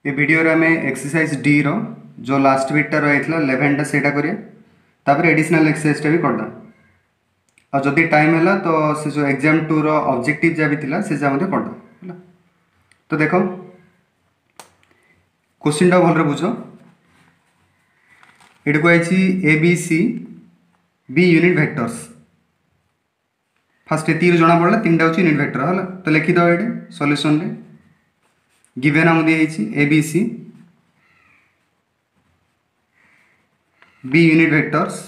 ये वीडियो रे हमें एक्सरसाइज डी रो जो लास्ट बिटा रही 11टा सेटा करिया तापर एडिशनल एक्सरसाइज भी करदा और जदि टाइम है तो से जो एग्जाम 2 रो ऑब्जेक्टिव जा भी थिला से जा मते करदा हैला। तो देखो क्वेश्चन टा भलरे बुझो। एड को आइछि A B C be unit vectors. First तीर जना पड़ला तीनटा होछि यूनिट वेक्टर हैला। तो लिखि दो एडे सॉल्यूशन रे गिवन हम दिए A B C be unit vectors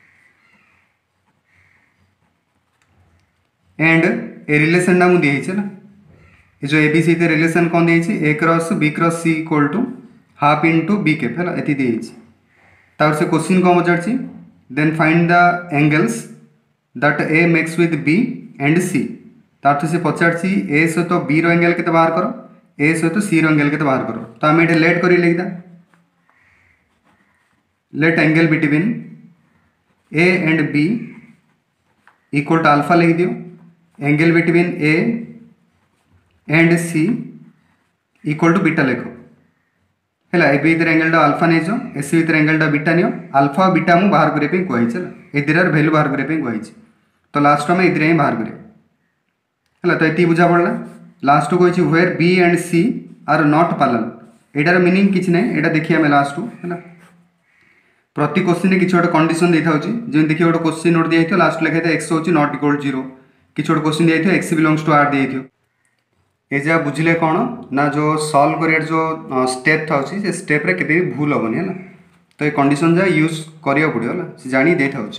and a relation ना दिए ना ये जो ए बी सी रिलेशन कौन दिए A cross B cross C equal to half into B cap है ये दिए तार से क्वेश्चन कौन पचार then find the angles that A makes with B and C तार से पचार ए सहित बी रो एंगल के बाहर करो ए सहित सी रो एंगल के बाहर करो। तो आम ये लेट कर लिखदा let angle between A and B equal to alpha लिख दियो। Angle between A and C equal to beta लिखो है ए बी एंगल अल्फा नहीं जो ए सी भर एंगल बीटा नियो अल्फा बीटा मुझे बाहर करने कहला ए दुटार भैल्यू बाहर करने कही। तो लास्ट में ये ही बाहर करें तो ये बुझा पड़ा। लास्ट को where B and C are not parallel एटार मीनिंग किसी ना यहाँ देखिए आम लास्ट है प्रति क्वेश्चन किसी गोटे कंडीशन दे था जमी देखिए गोटे क्वेश्चन नोट दिया लास्ट लिखा एक्स हो नॉट इक्वल 0 किसी गोटे क्वेश्चन दिया एक्स बिलोंग्स टू आर दिया ये जहाँ बुझे कौन ना जो सॉल्व कर जो स्टेप था से स्टेप रे केते भी भूल हेनी है। तो ये कंडीशन जहाँ यूज करा पड़ो है जानी दे था।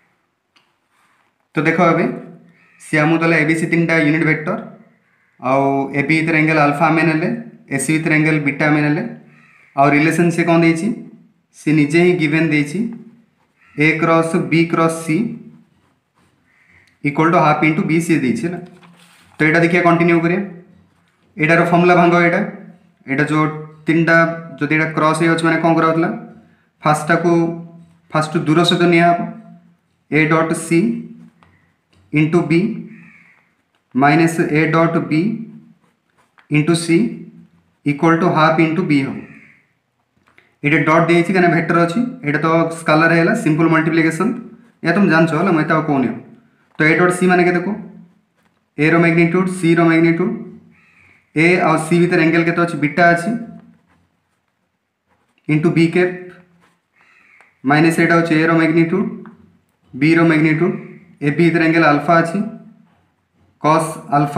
तो देख ए सी आमको देला ए बी सी 3टा यूनिट वेक्टर आउ ए बी भर एंगल अल्फा आम ने ए सी भर एंगल बीटा आम ने आउ रिलेशन से कौन देछि सी निजे ही गिवन देछि A cross B cross C equal to half into B C देछि ना। तो यहाँ देखिए कंटिन्यू करिए एटार फॉर्मूला भांग यहाँ जो 3टा जो यहाँ क्रॉस हो मैंने कौन कराला फास्ट दूर सहित निया A dot C into B minus A dot B into C equal to half into B हम ये डॉट दिए क्या वेक्टर अच्छी यहाँ तो स्केलर है सिंपल मल्टीप्लिकेशन या तुम जानच है मुझे कहूनी। तो ए डॉट सी माने देखो ए रो मैग्नीट्यूड सी रो मैग्नीट्यूड ए आ सी भर एंगल के अच्छी बीटा अच्छी into B cap minus eta हूँ ए रो magnitude B row magnitude a B भर एंगल अल्फा अच्छी cos alpha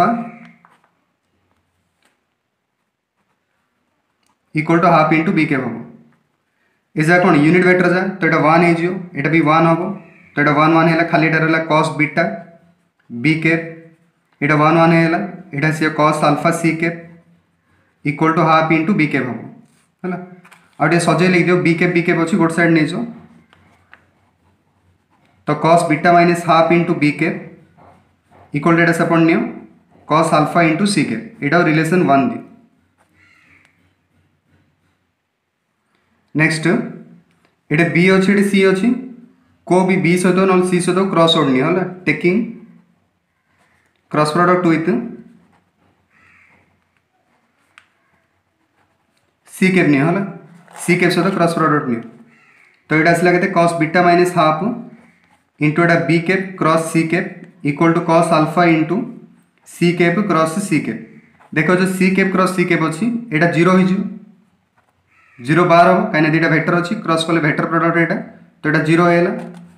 equal to half into B cap हम इजा कौन यूनिट वेक्टर जा तो यहाँ 1 हो भी 1 हम तो यहाँ 1 1 है खाली रहा कॉस बीटा बी कैप यहाँ 1 1 है यहाँ C cos alpha C cap equal to half into B cap हम है आगे सजे लिख दियो बी कैप अच्छी गोटे साइड नहीं तो cos beta minus half into B cap equal to सेपट नियो cos alpha into C cap यहाँ रिलेशन 1 दी। नेक्स्ट ये बी अच्छी ये सी अच्छी को भी बी सहित ना सी सहित क्रॉस ओड नियो taking cross product with C cap नियो सी कैप सहित क्रॉस प्रोडक्ट नियो। तो यहाँ आसला के cos beta minus half into एटा B cap cross C cap equal to cos alpha into C cap cross C cap. देखो जो C cap cross C cap अच्छी यहाँ 0 हो 0 बाहर हम कहीं दुटा वेक्टर अच्छी क्रॉस कले वेक्टर प्रोडक्ट यहाँ तो यहाँ 0 है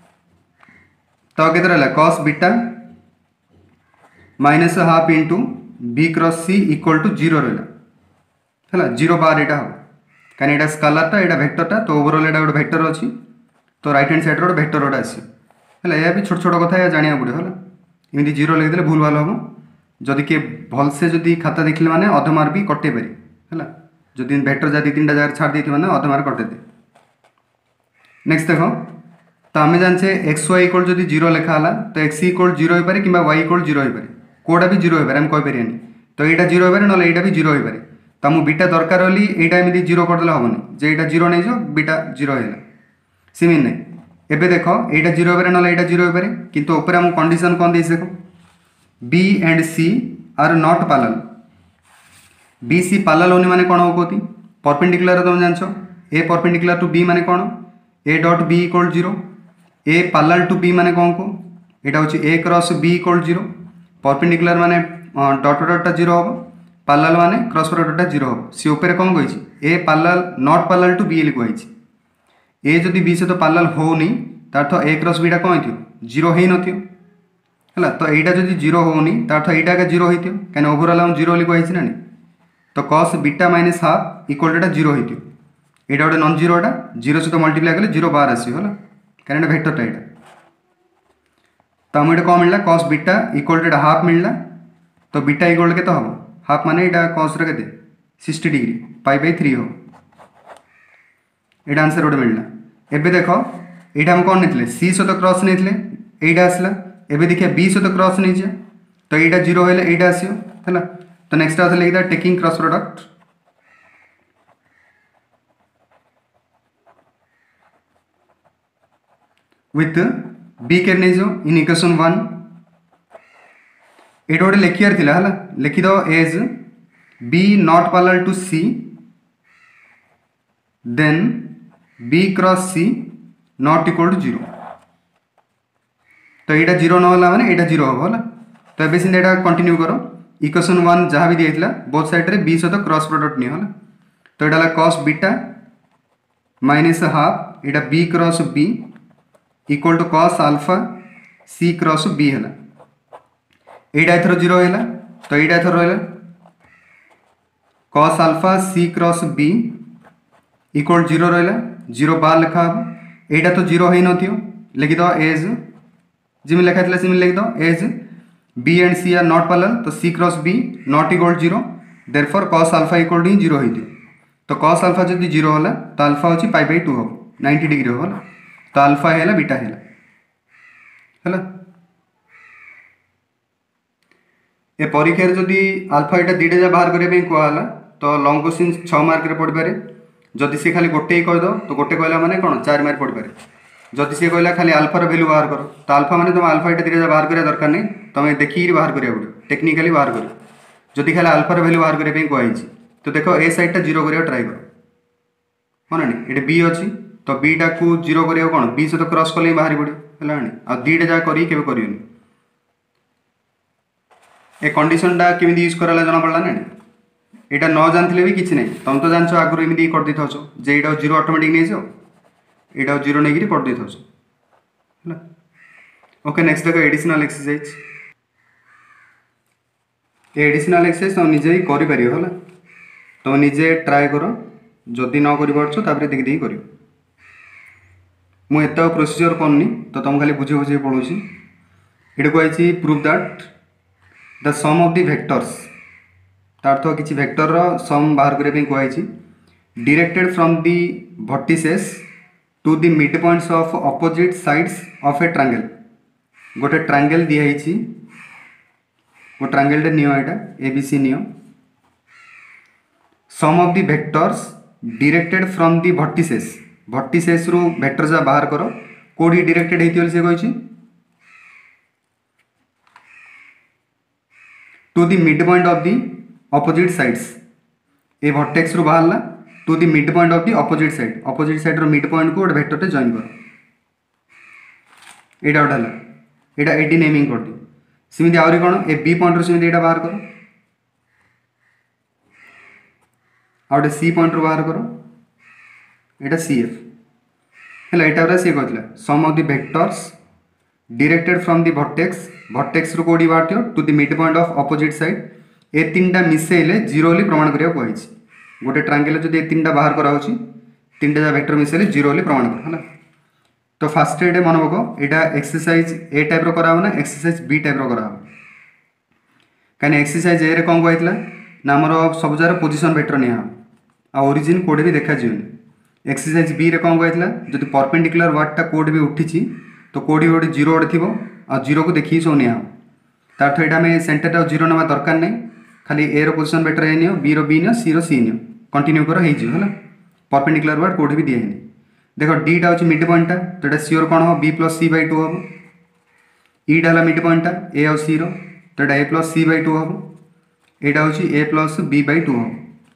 तो के रहा cos beta minus half into B cross C equal to 0 रहा है 0 बाहर यहाँ हम कहीं यहाँ स्केलरटा यहाँ वेक्टरटा तो ओवरऑल यहाँ गोटे वेक्टर अच्छी तो राइट हैंड सैड्रे गोटे वेक्टर गोटे आस है भी छोट छोट कथा जाना पड़ो है एमती 0 लिखिदे भूल भाल हम जदि किए भलसे जदि खाता देखिले माने अध मार्क भी कटे पारे है जदि वेक्टर जा 2-3टा जगह छाड़ देती मैंने अध मार्क कटे दे। नेक्स्ट देखो तो आम जाने एक्स वाई इक्वल जब 0 लिखाला तो एक्स इक्वल 0 हो पारे कि वाई इक्वल 0 हो पारे कोटा भी 0 हो पारे आम कहीपर तो यहाँ 0 हो पारे ना यहाँ भी 0 हो पारे तो मुझे बीटा दरकार होली यहाँ एमती 0 करदे हेनी जे यहाँ 0 नहीं जो बीटा 0 है सेमती नहीं एबे देखो यहाँ 0 हो पारे ना यहाँ 0 हो पारे किंतु ऊपर आम कंडीशन कौन देख देखो B and C are not parallel B C parallel होनी माने कौन हो कहती परपेंडिकुलर तुम जान ए परपेंडिकुलर टू बी माने कौन A dot B equal 0 A parallel to B माने कौन को यहाँ हूँ A cross B equal 0 perpendicular माने डॉट डॉटा 0 हम पैरेलल माने क्रॉस प्रोडक्टटा 0 हम सी ऊपर कौन कही A parallel not parallel to B लिखुई ए जदि बी सहित पैरेलल होनी तार ए क्रॉस बीटा कौन हो 0 हो ना तो यहाँ जब 0 होनी तार यहाँ 0 हो कहीं ओवरऑल हम 0 लिखुई ना तो cos beta minus half equal to 0 हो यहाँ गोटे नॉन जीरोटा 0 सहित मल्टीप्लाई कले 0 बाहर आसो है कहीं भेक्टरटा यहाँ तो आम कौन मिलला cos beta equal to half मिलला तो बीटा इक्वल के हम हाफ माने यहाँ कॉस के 60 डिग्री पाई बाई 3 हो यहाँ आंसर गोटे मिलला एबे देख यहाँ हम कौन नहीं सी सहित क्रॉस नहीं यहाँ आसला एबे देखिए बी सहित क्रॉस नहीं जा तो यहाँ 0 होले यहाँ आसो है तो नेक्स्ट आस लिखा taking cross product with B के नहीं जो इन इक्वेशन 1 ये गोटे लिखार थिला है लिखिद as B not parallel to C then B cross C not equal to 0 तो यहाँ 0 ना माने यहाँ 0 हम है तो ये सीधे यहाँ कंटिन्यू करो इक्वेशन 1 जहाँ भी दिया बोथ साइड रे बी सहित क्रॉस प्रोडक्ट नियो है तो यहाँ कॉस बीटा माइनस हाफ यहाँ B cross B equal to cos alpha C cross B है यहाँ एथर 0 है तो यहाँ एथर रहा cos alpha C cross B equal 0 रहा 0 बार लिखा हम यहाँ तो 0 हो लिखिद एज जिम लिखा था सिम लिखिद as B and C are not parallel तो C cross B not equal 0 therefore cos alpha equal to 0 हो तो कॉस अल्फा जब 0 है तो अल्फा हूँ पाई बाई 2 हम 90 डिग्री हो तो अल्फा है बीटा है ए परीक्षा जदि अल्फा यहाँ दुईटा जा बाहर करने कहला तो लॉन्ग क्वेश्चन 6 मार्क पड़ पारे जदि सी खाली गोटे ही कहीद तो गोटे कहला माने कौन 4 मार्क पड़ पारे जदि सी कहला खाली अल्फार वैल्यू बाहर कर तो अल्फा माने तुम अल्फा यहाँ दुईटा बाहर करा दरकार नहीं तुम देखिए बाहर करा पड़े टेक्निकाली बाहर कर जदि खाली अल्फार वैल्यू बाहर करने कही तो देख ए साइडटा 0 करा ट्राए कर हाँ ना ये बी अच्छी तो बीटा को 0 करा कौन बी सहित क्रॉस कले बाहर पड़े है आ दुईटा जगह कर ए कंडीशनटा केमी यूज कराला जना पड़ा ना यहाँ न जानते भी किसी ना तुम तो जानच आगुरी एमती कर दे था जे यहाँ 0 ऑटोमेटिक नहीं जाओ यहाँ 0 नहीं कर दे था ओके नेक्स्ट देखो एडिशनल एक्सरसाइज एडिशनल एक्सरसाइज तुम निजे ही कर तुम निजे ट्राए कर जदि न कर देखी देखी कर मुझे प्रोसीजर करनी तो तुम खाली बुझे बुझे पढ़ुची ये कही prove that the sum of the vectors तार तो किसी वेक्टर सम बाहर करने कही directed from the vertices to the mid points of opposite sides of a triangle गोटे ट्रायंगल दिखाई वो ट्रायंगल नियो यहाँ एबीसी नियो sum of the vectors directed from the vertices रु वेक्टर जा बाहर करो कोडी डायरेक्टेड होती से कही to the mid point of the opposite sides ए वर्टेक्स रु बाहरला to the mid point of the opposite side रो मिड पॉइंट को गोटे वेक्टर टे जॉइन करो एटा गोटे है यहाँ एडी नेमिंग कर दी सेमती आहरी कौन ए बी पॉइंट सेमती यहाँ बाहर करो आउटे सी पॉइंट रू बाहर करो यहाँ सी एफ है यहाँ सी कहला sum of the vectors directed from the vertex रू कोडी बाहर to the mid point of opposite side ए 3टा मिसेले 0 बोली प्रमाण करिया कही गोटे ट्रायंगल जो 3टा बाहर कराऊँ 3टा जा वेक्टर मिसेले 0 बोली प्रमाण कर है तो फास्ट ये मन पक यहाँ एक्सरसाइज ए टाइप कराव ना एक्सरसाइज बी टाइप कराव कहीं एक्सरसाइज ए कौन कहला ना आमर सब जार पोजिशन वेक्टर निया आ ओरिजिन कोड भी देखा एक्सरसाइज बी रे कौन कहला जब परपेंडिकुलर वार्डटा कोड भी उठी तो कोड भी गोटे 0 गोटे थी आ 0 को देखिए सब निया तार यहाँ आम सेंटरटा 0 ना दरकार नहीं खाली ए रो पोजिशन वेक्टर ए नियो बी रो बी नियो सी रो सी नियो कंटिन्यू कर है परपेंडिकुलर वार्ड कोड भी दिए देख डीटा हूँ मिड पॉइंटा तो यहाँ सीओर कौन हम बी प्लस सी बै 2 हम ईटा है मिड पॉइंटा ए आउ सी रो तो यहाँ ए प्लस सी बै 2 हम यहाँ हूँ ए प्लस बी बै 2 हम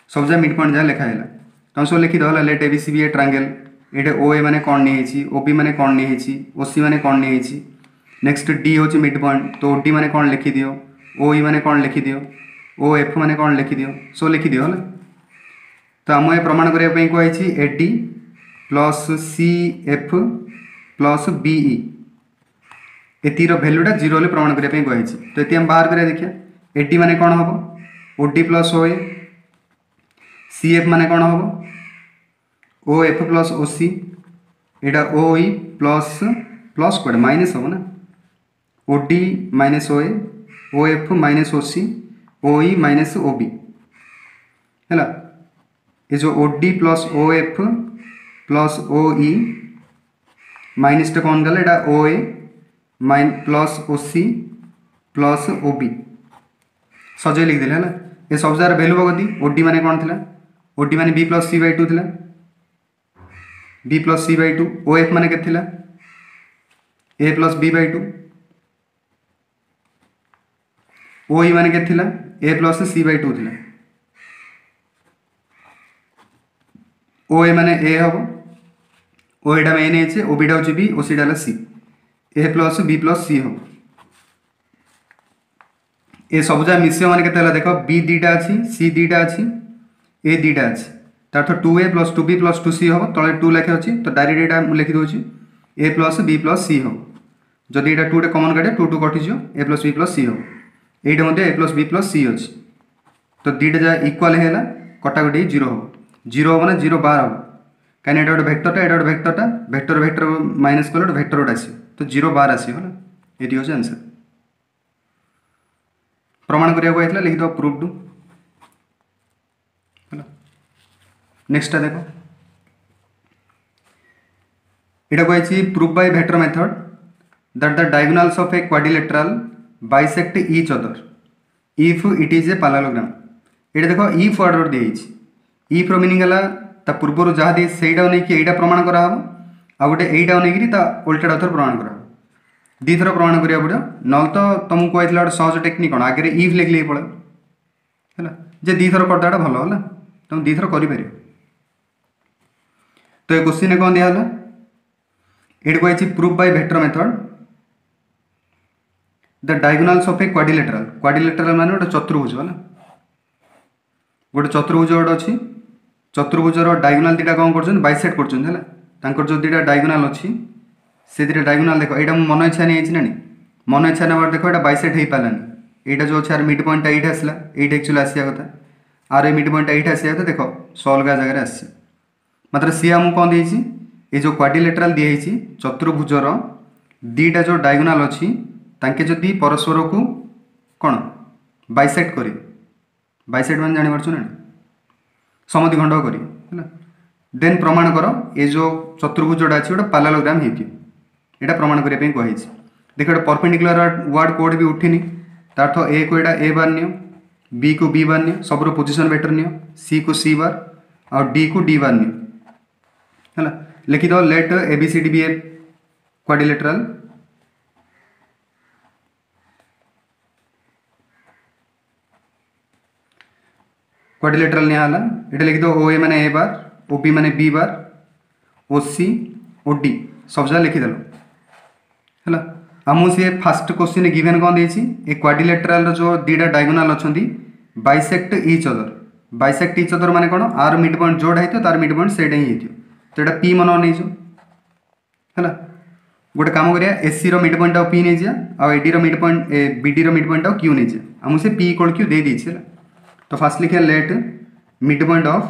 सब जगह मिड पॉइंट जहाँ लिखाई तुम सब लिखिदेव let A B C be a triangle ये ओ ए मैंने कौन नहीं ओ बी मैंने कौन नहीं ओ सी मैंने कौन नहीं नेक्स्ट डी हूँ मिड पॉइंट तो ओ डी मैंने कौन लिखिदि ओ ई मैंने कौन लिखिदि ओ एफ मैंने कौन लिखिदि सब लिखिदि है तो आम ये प्रमाण करने कही A D plus C F plus B E एतिर भैल्यूटा जीरो प्रमाण करने कही तो ये बाहर करा देखिए ए डी मैंने कौन हम O D plus O A C F मैंने कौन हम O F plus O C एटा ओ ई प्लस प्लस कौन माइनस हम ना O D minus O A O F minus O C O E minus O B है ये जो O D plus O F plus O E minus टा कौन गला O A minus plus O C plus O B सजे लिखिदे है ये सब जार भैल्यू भगती ओ डी मैंने कौन थी ओ डी मैंने B plus C by two थी B plus C by two O F मैंने के A plus B by two O E मैंने के A plus C by two थी ओ ए मैंने ए हम ओ एटा में ए नहीं ओ बीटा हूँ बी ओ सीटा है C A plus B plus C हम ये सब जगह मिस मैंने के देख बी दीटा अच्छी सी दीटा अच्छी ए दीटा अच्छी तार two A plus two B plus two C हम तले टू लेखे अच्छी तो डायरेक्ट यहाँ लिखिदे A plus B plus C हम जदि यहाँ टू कमन काटे टू टू कटिज A plus B plus C हम ये A plus B plus C अच्छी तो दीटा जगह इक्वाल है कटाकटी जीरो हम जीरो हम ना जीरो बार हम कहीं गोटे भेक्टरटा एटा गोटे भेक्टरटा भेक्टर भेक्टर माइनस कले भेक्टर गोटे आस तो जीरो बार आसो ये हूँ आंसर प्रमाण करने लिखिद प्रूफ टू नेक्स्ट देख यहाँ कही proof by vector method that the diagonals of a quadrilateral bisect each other if it is a parallelogram ये देख if order the if meaning है पूर्वर जहाँ दी से नहीं प्रमाण कराव आ गए यहीटा नहीं उल्टा थर प्रमाण करा दी थर प्रमाण करा पड़ो ना तो तुमको कहला गोटे सहज टेक्निक कौन आगे इफ लिखले पड़े है जे दी थर करदेटा भल है तुम दी थर कर तो ये क्वेश्चन कौन दिया ये कही proof by vector method the diagonals of a quadrilateral quadrilateral माने गोटे चतुर्भुज है गोटे चतुर्भुज गोटे अच्छी चतुर्भुजर डायगोनाल दीटा कौन कर बाइसेक्ट कर जो दीटा डायगोनाल अच्छी से दीटा डायगोनाल देख यहाँ मन इच्छा नहीं ना मन इच्छा ना देख यहाँ बाइसेक्ट हो पारानी यहाँ जो अच्छे मिड पॉइंट ये आसला ये एक्चुअली आसा कथा आर ये मिड पॉइंट ये आसा कथा देख सो अलग जगह आसी मात्र सी आमको कौन देती ये जो क्वाड्रिलेटरल दिखाई चतुर्भुजर दीटा जो डायगोनाल अच्छी तांके जदि परस्पर को कौन बाइसेक्ट करी बाइसेक्ट मैंने जानी ना समधि खंड करी देन प्रमाण कर ये जो चतुर्भुजटा अच्छी गोटे पैरेललोग्राम होटा प्रमाण करने कही देख गोटे परपेंडिकुलर वर्ड कोड भी उठिनी तार अर्थ ए को यहाँ ए बार नियो बी को बी बार नियो सबरो पोजिशन वेक्टर नियो सी को सी बार और डी को डी बार नियो है लिखिद let A B C D be a quadrilateral quadrilateral निहाला ये लिखिद ओ ए मैंने ए बार ओ बी मैंने B bar O C O D सब जगह लिखिदेल है आमको सी फास्ट क्वेश्चन गिवेन कौन देती ए क्वाड्रिलेटरल जो दीटा डायगोनाल अच्छा बाइसेक्ट ईच अदर माने कौन आर मिड पॉइंट जोड़ा है तार मिड पॉइंट सेटा ही तो यहाँ पी मन नहीं है गोटे कम करिया एसी रो मिड पॉइंट पी नहीं जा आ एडी रो मिड पॉइंट बीडी रो मिड पॉइंट क्यू नहीं जा आमको से पी इक्वल क्यू दे देछि है तो फास्ट लिखिए let mid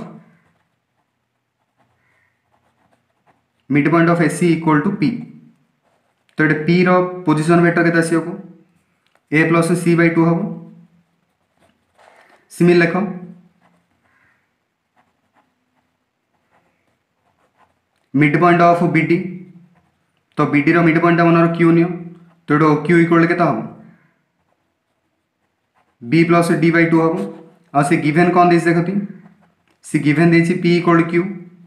point of AC equal to P तो ये पी रो पोजिशन वेक्टर के आसो A plus C by two हम सिमिल लेख मिड पॉइंट ऑफ बीडी तो बीडी रो मिड पॉइंट मन क्यू नियो तो ये क्यू इक्वल के हम B plus D by two हम आ से गिवेन कौन देती देखती सी गिवेन देती पी इक्वल टू क्यू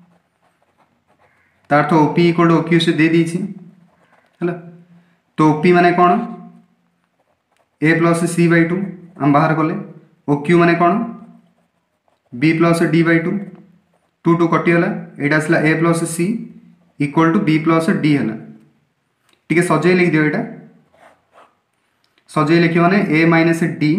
तार तो पी इक्वल टू क्यू से दे देती है तो पी माने कौन A plus C by two आम बाहर कले ओ क्यू माने कौन B plus D by two two two कटिगला यहाँ आसला A plus C equal to B plus D है टी सजे लिखिद यहाँ सजे लिख मैंने A minus D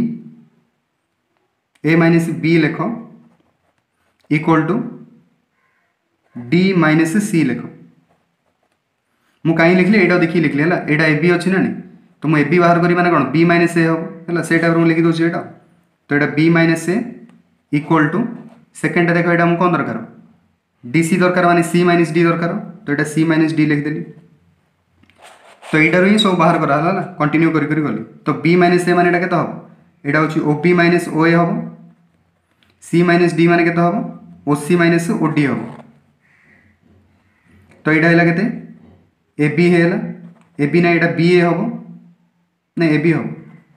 A minus B लिख equal to D minus C लिख मु कहीं लिखली यहाँ देखिए लिखली है यहाँ ए बी अच्छी ना नहीं तो मुझे ए बी बाहर करी माने कौन बी माइनस ए हम है से टाइप लिखी दूसरी यहाँ तो यहाँ B minus A equal to second देख यहाँ मुझे कौन दरकार डी सी दरकार माने सी माइनस डी दरकार तो यहाँ सी माइनस डी लिखिदेली तो यहाँ ही सब बाहर कराला कंटिन्यू करी गली तो बी माइनस ए माने केते हम यहाँ हूँ ओ बी माइनस ओ ए हम सी माइनस डी माने केते हम ओ सी माइनस ओ डी हम तो यहाँ है ए बी है ए बी ना यहाँ बी ए हम ना ए बी हम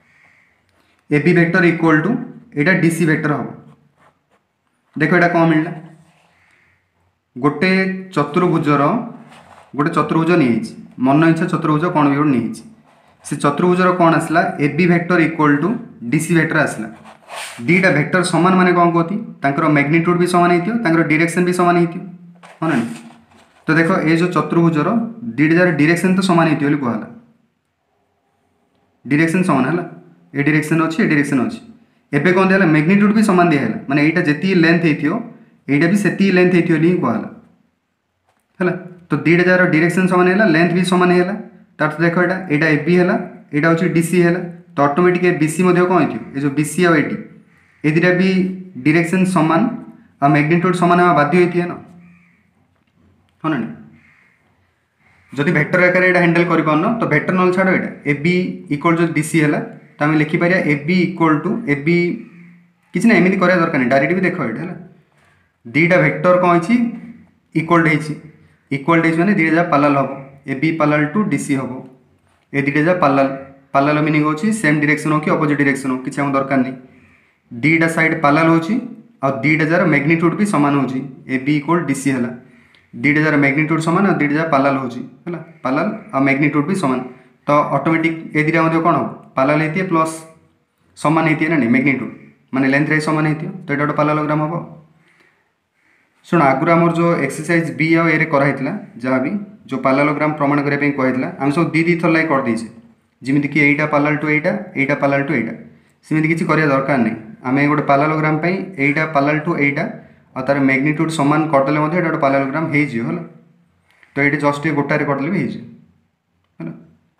A B vector equal to यहाँ डी सी वेक्टर हम देख यहाँ कौन मिलला गोटे चतुर्भुजर गोटे चतुर्भुज नहीं मन इच्छा चतुर्भुज कौन भी गोटे नहीं से चतुर्भुजर कौन आसला A B vector equal to D C vector आसला दीटा वेक्टर सामान माने कौन कहती मैग्नीट्यूड भी सामान हो डायरेक्शन भी सामान हो ना तो देखो ये जो चतुर्भुजर दीटार डायरेक्शन तो सामान होती कहला डायरेक्शन सामान है ये डायरेक्शन अच्छी ये डायरेक्शन अच्छी एबे कौन दिया मैग्नीट्यूड भी सामान दिया माने यहाँ जी लेंथ होता यहाँ भी से लेंथ होती ही कहला है तो दीटा जार डायरेक्शन सामान है लेंथ भी सामान है तार देख यहाँ ए बी है यहाँ हूँ डी सी है तो ऑटोमेटिक बी सी कौन हो जो बी सी आई ए दुटा भी डायरेक्शन सामान आ मैग्नीट्यूड सामान हाँ बाध्य होती है ना हाँ ना जदि वेक्टर आकार यहाँ हैंडल कर तो वेक्टर नल छाड़ यहाँ ए बी इक्वल जो डी सी है तो आम लिखिपर A B equal to A B किसी ना एमती कराया दरकार नहीं डायरेक्ट भी देख यहाँ दीटा वेक्टर कौन इक्वल इक्वल माने दीटा जा पालाल हम A B parallel to D C हम ए दीटा जा पालाल पालाल मीनिंग होची सेम डायरेक्शन हो कि अपोजिट डायरेक्शन हो किसी दरकार नहीं दीटा साइड पालाल होची और दीटा जार मैग्नीट्यूड भी सामान होची A B equal D C है दीटा जार मैग्नीट्यूड सामान और दीटा जार पालाल होची है पालाल और मैग्नीट्यूड भी सामान तो ऑटोमेटिक ए दीटा कौन हम पालाल होती है प्लस सामान होती है ना नहीं मैग्नीट्यूड माने लेंथ रे सामान होती तो यहाँ गोटे पालालोग्राम हम शुण आगुरी आमर जो एक्सरसाइज बी आ ए कराइला जहाँ भी जो पालालोग्राम प्रमाण करने कहला आम सब दी थर लगे करदेचे जमीक कि यहाँ पालाल टू यहाँ पालाल टू यहाँ सेमती किसी कर दरकार नहीं आम गोटे पालालोग्राम यहाँ पालाल टू यहाँ और तार मैग्नीट्यूड सामान करदेले गोटे पालालोग्राम हो तो ये जस्ट ये गोटारे करदे भी है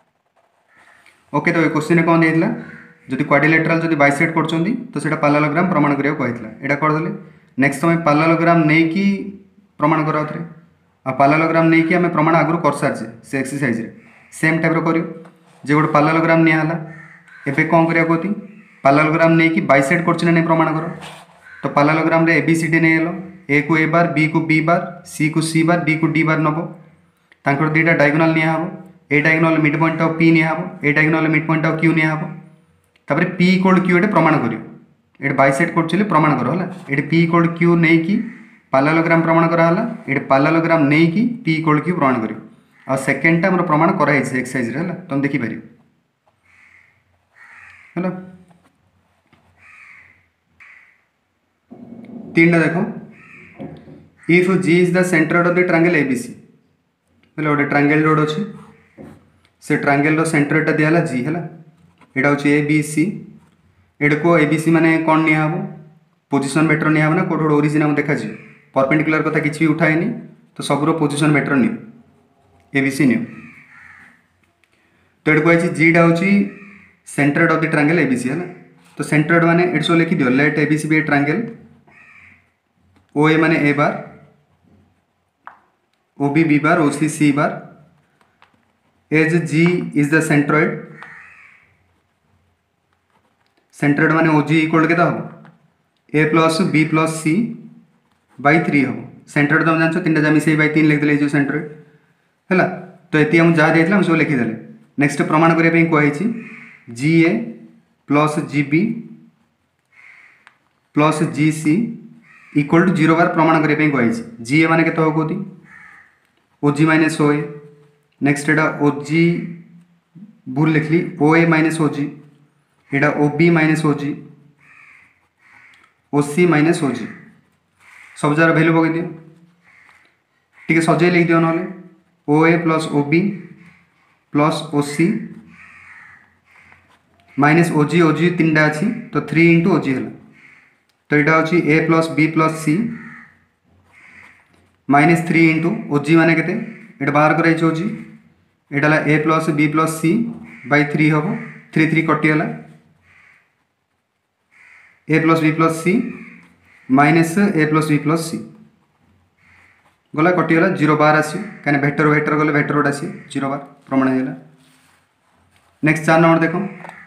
ओके तो ये क्वेश्चन कौन दिया जदि क्वाड्रिलेटराल जदि बाइसेक्ट करछंती तो सेटा पालालोग्राम प्रमाण करिया कहला एटा करदेले नेक्स्ट समय पालालोग्राम नहीं कि प्रमाण करा थे आ पालालोग्राम नहीं कि आम प्रमाण आगु कर सारी से एक्सरसाइज रे सेम टाइप कर जे गोटे पालालोग्राम नियाला एबे कौन करिया कहती पालालोग्राम नहीं कि बाइसेक्ट करछि नहीं प्रमाण कर तो पालालोग्राम रे एबीसीडी नहीं एलो ए को ए बार बी को बी बार सी को सी बार डी को डी बार नब तांकर दुईटा डायगोनाल निया हबो ए diagonal mid point of P निया हबो ए diagonal mid point of Q निया हबो तापर पी इक्वल क्यू एटे प्रमाण करियो ये बाइसेक्ट कर प्रमाण कर ये पी इक्वल क्यू नहीं कि पालालोग्राम प्रमाण कराला ये पालालोग्राम नहीं कि पी इक्वल क्यू प्रमाण कर आ सेकेंडटा मोर प्रमाण कराई एक्सरसाइज रे तुम देखिपर है तीन देखो if G is the center of the triangle ABC गोटे ट्रायंगल रोड अच्छी से ट्रायंगल सेंटरटा दिहला जी है यहाँ हूँ ए बी सी एड को एबीसी माने कौन निया हम पोजिशन वेक्टर निया ना कौट ओरिजिन देखा परपेंडिकुलर कथा किसी भी उठाएनि तो सबूर पोजिशन वेक्टर नि एबीसी नि तो ये कही जीटा हूँ centred of the triangle ABC है तो सेंटर्ड माने एट सब लिखि दियो let ABC be a triangle O A माने A bar O B bar O C bar as G is the centroid centroid माने ओ जी इक्वल के हम a plus B plus C by 3 हम सेंट्रोइड तुम जान तीन जा मिसे बाई 3 लिखिदे जो सेंट्रोइड है तो ये हम जहाँ देते सब लिखिदे नेक्स्ट प्रमाण करने कही G A plus G B plus G C equal to 0 bar प्रमाण करने कही जी ए माने केते हो कहती ओ जी माइनस ओ ए नेक्स्ट एटा ओ जी भूल लिखली ओ ए माइनस ओ जी एटा O B minus O G O C minus O G सब जार भैल्यू पकई दियो टी सजे लिख दियो ना O A plus O B plus O C minus O G O G 3टा अच्छी तो 3 इंटू ओजी है तो यहाँ हूँ A plus B plus C minus 3 into O G मान के बाहर कर ओजी यहाँ A plus B plus C by 3 हम 3 3 कटिगला A plus B plus C minus A plus B plus C गला कटिगला 0 बार आसो कहीं भेक्टर भेक्टर गले भेक्टर गोटे आस 0 बार प्रमाण होगा। नेक्स्ट 4 नंबर देख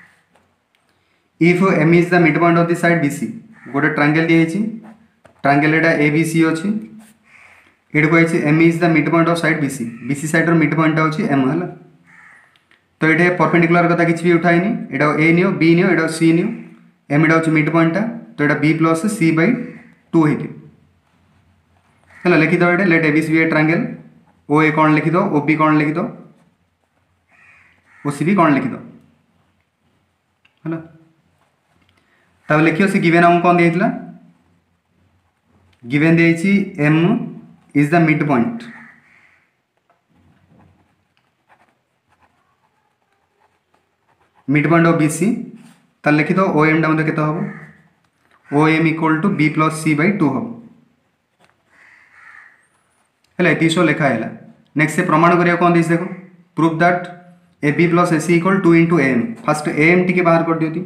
if M is the mid point of the side BC गोटे ट्रायंगल दी ट्रायंगल एटा ए बी सी अच्छी ये कही M is the mid point of side BC BC side mid point होची M है तो ये परपेंडिकुलर कथा किसी भी उठाई यहाँ ए नियो बी नियो यहाँ सी नियो एम एटा हूँ मिड पॉइंटा तो यहाँ बी प्लस सी बै 2 है लिखिद ये let A B C be a triangle O A कौन लिखिद ओ बी कौन लिखिद ओ सी बी कौन लिखिद है तब लिखियो से गिवेन आमको कौन दिया given the M is the mid point mid point of BC ताल लिखिद ओ एम टा केते हम O M equal to B plus C by 2 हम है ये लिखा है। नेक्स्ट से प्रमाण करिया कौन देख देखो proof that A B plus A C equal 2 into M first M टी बाहर कर दियो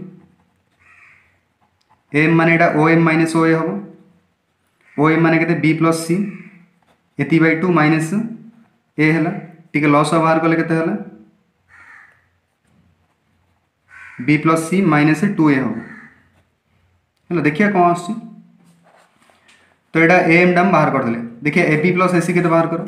एम मान यहाँ ओ एम माइनस ओ ए हम ओ एम मान के बी प्लस सी एति बै 2 माइनस ए है टी लस बाहर कले के B plus C minus 2 A हम है देखिए कौन आस तो यहाँ ए एम डाम बाहर करदे देखिए ए बी प्लस ए सी के बाहर करो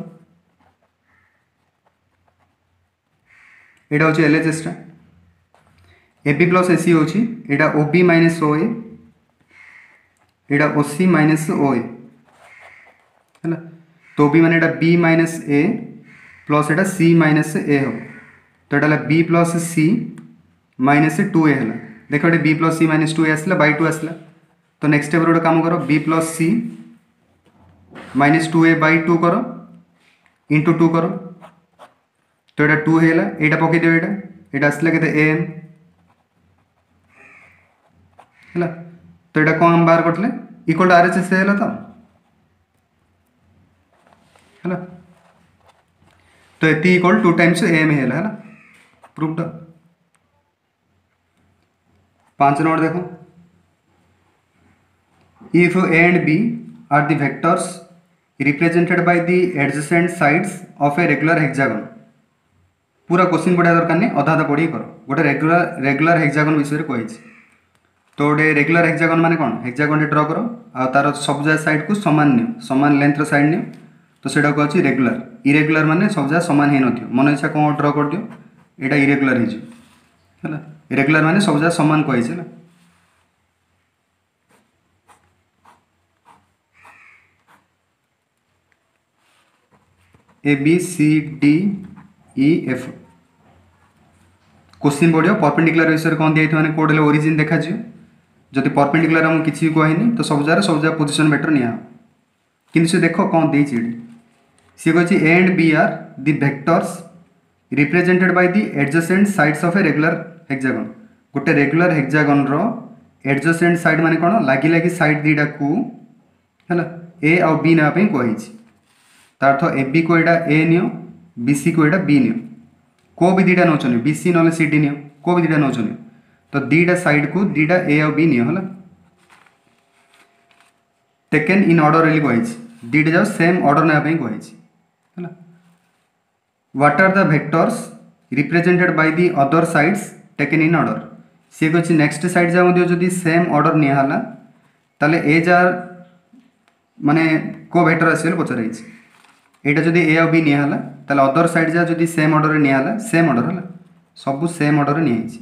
यहाँ हूँ एल एच एस टा ए बी प्लस ए सी हूँ यहाँ ओ बी माइनस ओ ए यहाँ ओ सी माइनस ओ ए है तो बी मान बी माइनस ए प्लस यहाँ सी माइनस ए हम तो यहाँ B plus C minus 2 A है देख ये B plus C minus 2 A आसला बै 2 आसला तो नेक्स्ट स्टेप गोटे काम करो B plus C minus 2 A by 2 करो इंटू 2 करो तो यहाँ 2 है यहाँ पकई दियो यहाँ आसला के एम है तो यहाँ कौन बाहर करते equal to R H S है तो है तो ये इक्वल 2 टाइम्स एम है प्रूफ 5 नंबर देखो if A and B are the vectors represented by the adjacent sides of a regular hexagon पूरा क्वेश्चन पढ़ा दरकार नहीं अधा अधा पढ़ी कर गोटे रेगुलर हेक्सागन विषय कही तो गोटे रेगुलर हेक्सागन माने कौन हेक्सागन ड्र कर आ तार सब जा साइड को समान नियो समान लेंथ साइड नियो तो सेटा को अछि रेगुलर इरेगुलर माने सब जा समान हे नथियो मन इच्छा कौन ड्र कर दियो एटा इरेगुलर हे है रेगुलर माने सब जा समान कही है A B C D E F question पढ़ो परपेंडिकुलर विषय कौन दिखाई मैंने कोड ओरिजिन देखा जदि परपेंडिकुलर हम किसी भी कहनी तो सब जा पोजिशन बेटर निया किंतु से देख कौन दे सी कही A and B are the vectors represented by the adjacent sides of a regular hexagon गोटे रेगुलर हेक्सागन रो एडजेसेंट साइड माने कौन लगी लगी साइड दीटा को है ए आउ बी ना कही तार अर्थ ए बी को यहाँ ए नियो बी सी को यहाँ बी नियो को भी दीटा नौ बी सी ना सी डी नियो को भी दीटा नौ तो दीटा साइड को दीटा ए आउ बी नियो है टेकन इन ऑर्डर कही दीटा जाओ सेम ऑर्डर नापी कही है what are the vectors represented by the other sides taken in order सी कही नेक्स्ट साइड जाओ जदि सेम ऑर्डर निहाला ताले ए जार माने को वेक्टर आसे पचार यहाँ जदि ए आउ बी निहाला ताले अदर साइड जा जदि सेम ऑर्डर निहाला सेम ऑर्डर है सब सेम ऑर्डर नहीं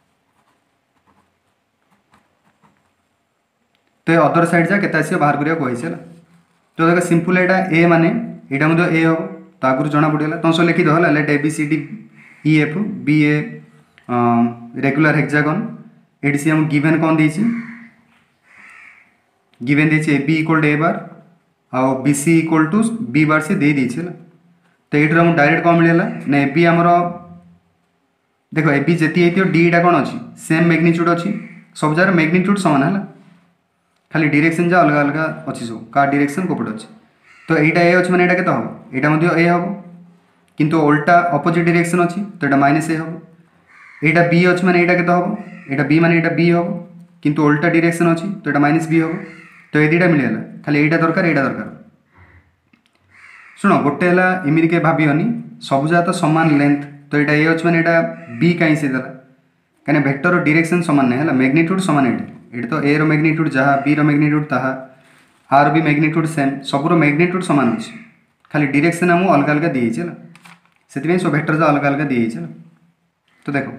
तो अदर साइड जा केते आसी बाहर करिया कहि है तो देखो सिंपल यहाँ ए माने यहाँ मुझे ए हम तो आगुरी जना पड़ेगा तुम सब लिखी दे let A B C D E F be a regular hexagon ये सी हम गिवेन कौन देछि गिवेन देछि A B equal to A bar आउ B C equal to B bar C दे देछे ना। तो ये डायरेक्ट कौन मिलला ना ए बी आमर देख ए बी जी होती डीटा कौन अच्छी सेम मैग्नीट्यूड अच्छी सब जगह मैग्नीट्यूड सामान है खाली डायरेक्शन जा अलग अलग अच्छी सब का डायरेक्शन कोपटे अच्छे। तो यहाँ ए अच्छे मैंने यहाँ के हम यहाँ ए हम किंतु उल्टा अपोजिट डायरेक्शन अच्छी तो यहाँ माइनस ए हम। यहाँ बी अच्छे मैंने यहाँ के हम यहाँ बी मैंने यहाँ बी हम किंतु उल्टा डायरेक्शन अच्छी तो यहाँ माइनस बी हम। तो ये दुटा मिलगला खाली यहाँ दरकार यहाँ दरकार। शुण गोटे है एमती के भावन सब जगह तो सामान लेंथ तो यहाँ ए अच्छे मैंने यहाँ बी कहीं से देला कहीं वेक्टर डायरेक्शन सामान नहीं है मैग्नीट्यूड सामान ये तो ए रो मैग्नीट्यूड जहाँ बी रो मैग्नीट्यूड ताहा आर भी मैग्नीट्यूड सेम सबूर मैग्नीट्यूड सामान अच्छे खाली डायरेक्शन आमको अलग अलग दी है से सब वेक्टर जो अलग अलग दी है। तो देखो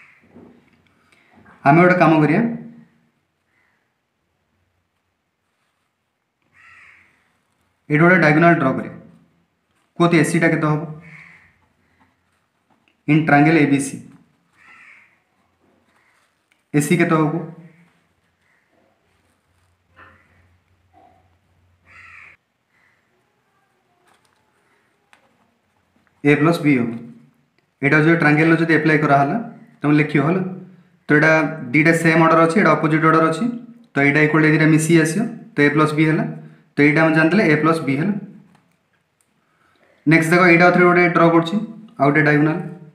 आम गोटे कम करिया ये गोटे डायगोनाल ड्र करिया कहते एसीटा के हम इन ट्रायंगल एबीसी एसी के हम ए प्लस बी हम यहाँ जो ट्रायंगल जो एप्लाई कराला तुम लिख है तो यहाँ दुटा सेम ऑर्डर अच्छी यहाँ अपोजिट ऑर्डर अच्छी तो यहाँ इक्वल दुटा मिसी आस तो ए प्लस बी है तो यहाँ आम जानते ए प्लस बी है। नेक्स्ट देख यहाँ थे गोटे ड्र कर गोटे डायगोनाल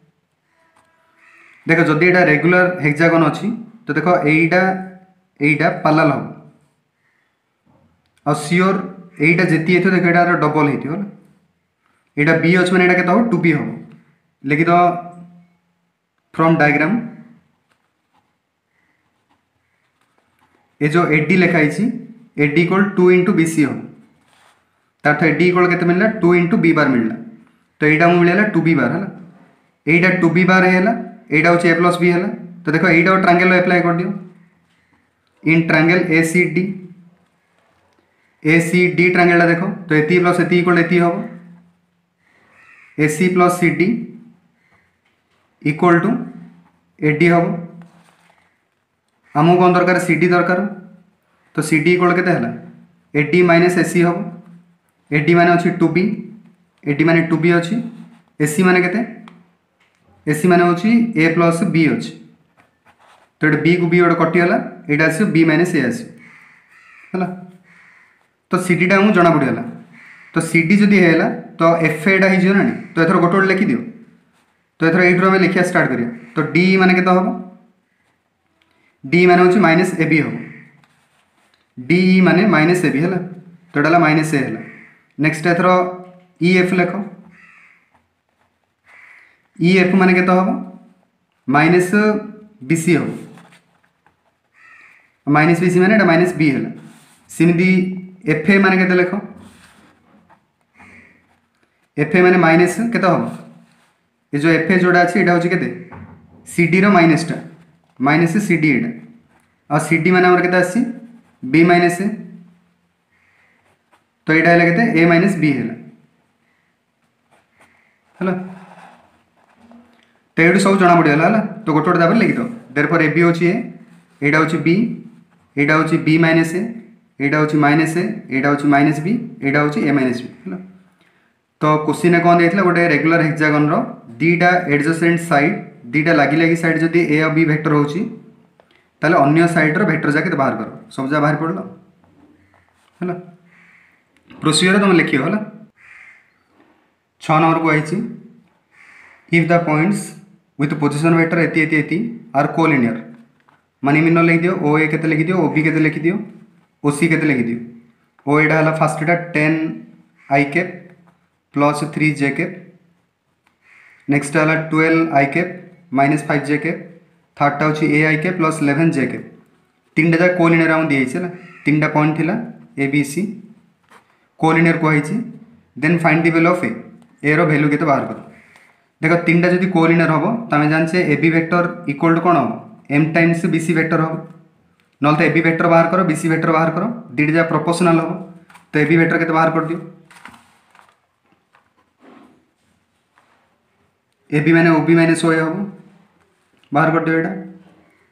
देख जदि यहाँ रेगुलर हेक्सागन अच्छी तो देख यहीटा पालाल हम आ सियोर यहीटा जी देख यहाँ डबल हो यहाँ बी अच्छे मैंने यहाँ के टू बी हम लिखिद फ्रॉम डायग्राम ये जो एडी लिखाई AD equal 2 into B C हम तार एडी इक्वल के मिलला 2 इंटू बी बार मिलला तो यहाँ मिलला 2 बी बार है यहाँ 2 बी बार है यहाँ हूँ ए प्लस बी है। तो देखो यहाँ ट्रायंगल एप्लाई कर दियो in triangle A C D triangle देखो तो एती प्लस एती इक्वल एती हम A C plus C D equal to AD हम आमको कौन दरकार सी डी दरकार तो सी डी इक्वल के एडी माइनस एसी हम एडी माने अच्छी 2b एडी माने 2b अच्छी एसी माने केते एसी माने अच्छी ए प्लस बी अच्छी तो ये बी को बी गोटे कटिगला यहाँ आस बी माइनस ए आसला तो सी डी टाइम जना पड़गला तो सी डी जदि है तो एफ एटा हो ना तो एथर गोटे गोटे लिखिदियो तो एथर यू आम लिखा स्टार्ट करिया तो डी माने केते हम डी माने हूँ माइनस ए बी हम डी माने माइनस ए बी है तो यहाँ माइनस ए है। नेक्स्ट एथर ई एफ लिख ई एफ माने केते हम माइनस बी सी हम माइनस बी सी माने माइनस बी है सेमती एफ ए माने केते लिख एफ ए माने माइनस केते हम ये जो एफ ए जोड़ा अच्छे यहाँ हूँ के सी डी रो माइनसटा माइनस सी डी यहाँ आ सी डी माने के आसी बी माइनस ए तो यहाँ है के ए माइनस बी है तो ये सब जना पड़गला है तो गोटे गोटे तापर लिखिद देयरफॉर ए बी हूँ ए यहाँ हूँ बी यहाँ हूँ बी माइनस ए यहाँ हूँ माइनस ए यहाँ हूँ माइनस बी यहाँ हूँ ए माइनस बी है। तो क्वेश्चन कौन देता गोटे रेगुलर हेक्सागन दीटा एडजसेंट साइड दीटा लगी लगी साइड जब ए और बी वेक्टर होची ताले अन्य साइड रो वेक्टर जाके बाहर कर सब जगह बाहर पड़ल है प्रोसीजर तुम लिखियो है 6 नंबर को आई if the points with position vector एति एति एति आर कोलिनियर माने मिन लिख दियो ओ ए केते लिख दियो ओ बी केते लिख दियो ओ सी केते लिख दियो ओ एटा हला फर्स्ट एटा 10 i cap plus 3 j cap next हला 12 i cap minus 5 j cap third टा हूँ a i cap plus 11 j cap 3टा जगह कोलिनियर आम दी है 3टा पॉइंट थिला ए बी सी कोलिनियर कहुई then find the value of a रो वैल्यू के बाहर कर देख 3टा जब कोलिनियर हम तो आम जाने A B vector equal to कौन हम m times B C vector हम ना तो ए बी वेक्टर बाहर कर बी सी वेक्टर बाहर कर दुटा जगह प्रोपोर्शनल हम तो ए बी वेक्टर के बाहर कर दियो ए बी मैंने ओ बी माइनस ओ ए हम बाहर कर दियो यहाँ